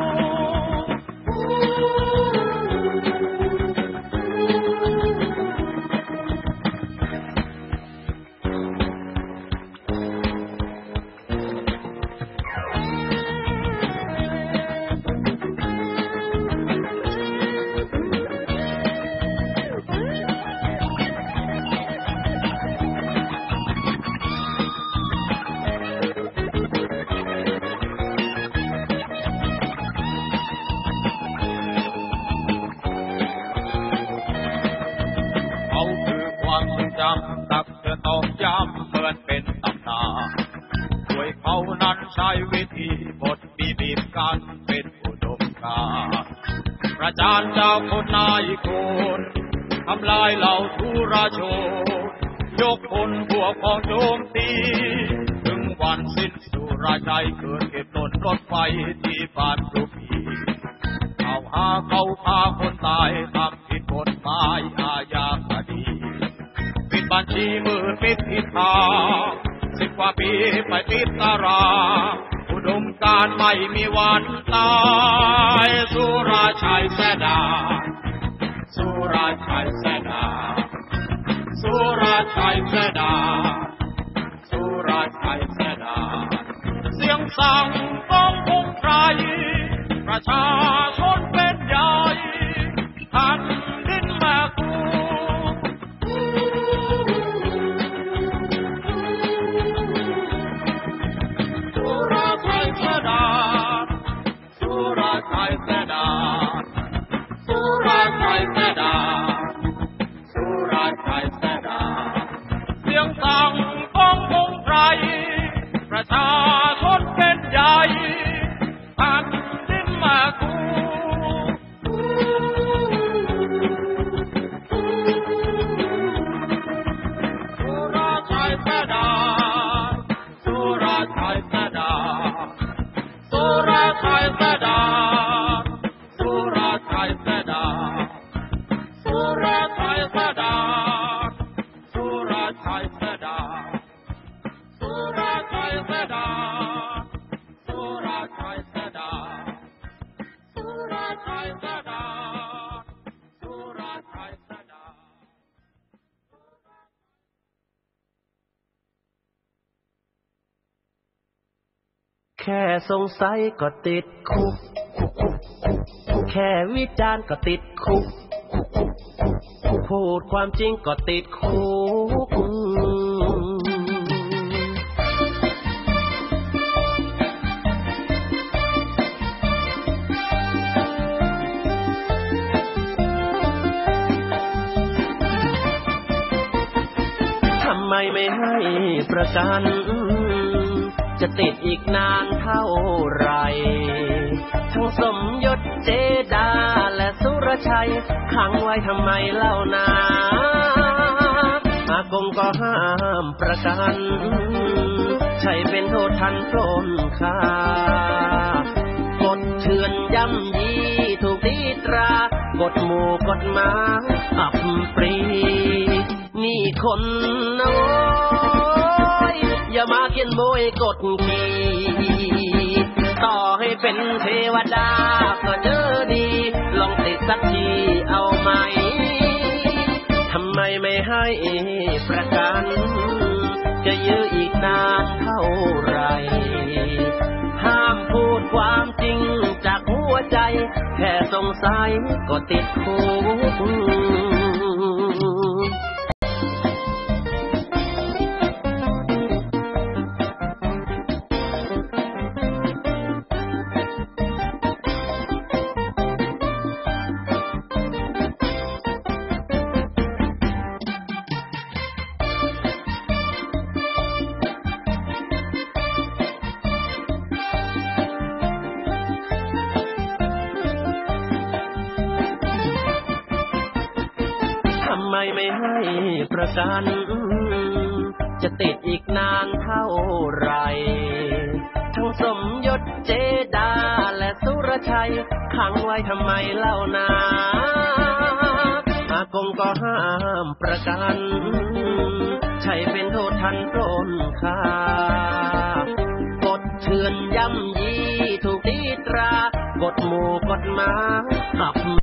ตักเธอต้องย้ำเหมือนเป็นตำนานด้วยเขานั้นใช้วิธีบทบีบกันเป็นอุดมการณ์ประจานเจ้าคนนายคนทำลายเหล่าทุราชนยกพลพวกของโจมตีถึงวันสิ้นสุราชัยเกิดเหตุต้นรถไฟที่บ้านทุกทีเอาหาเขาพาคนตายทำผิดกฎหมายอาญาคดีปิดบัญชีมืดปิดทิศทาง10 กว่าปีไปปิดตารางอุดมการณ์ไม่มีวันตายสุราชัยแสดาสุราชัยแสดาสุราชัยแสดาสุราชัยแสดาเสียงสั่งต้องพุ่งไพรประชาชนเป็นใหญ่แผ่นดินแม่กูสุราชัยแสดาสุราชัยแสดาสุราชัยแสดาสุราชัยแสดาเสียงสั่งต้องพุ่งไพรประชาชนเป็นใหญ่แผ่นดินแม่กูสุราชัยแสดาสุราชัยแสดาสุราชัยแสดาสุราชัยแสดาสุราชัยแสดาสุราชัยแสดาสุราชัยแสดาสุราชัยแสดาสุราชัยแสดาสุราชัยแสดาแค่สงสัยก็ติดคุกแค่วิจารณ์ก็ติดคุกพูดความจริงก็ติดคุกทำไมไม่ให้ประกันจะติดอีกนานเท่าไรทั้งสมยศเจดาและสุรชัยขังไว้ทำไมเล่านาอากงก็ห้ามประกันใช่เป็นโทษทันปล้นค่ากฎเถื่อนย่ำยีถูกตีตรากฎหมู่กฎหมายอับปรีนี่คนนะโว้ยอย่ามาเขียนโบยกดขี่ต่อให้เป็นเทวดาก็เจอดีลองติดสักทีเอาไหมทำไมไม่ให้ประกันจะยื้ออีกนานเท่าไรห้ามพูดความจริงจากหัวใจแค่สงสัยก็ติดคุกทำไมไม่ให้ประกันจะติดอีกนานเท่าไรทั้งสมยศเจดาและสุรชัยขังไว้ทำไมเล่านาอากงก็ห้ามประกันใช่เป็นโทษทันปล้นค่ากฎเถื่อนย่ำยีถูกตีตรากฎหมู่กฎหมายขับ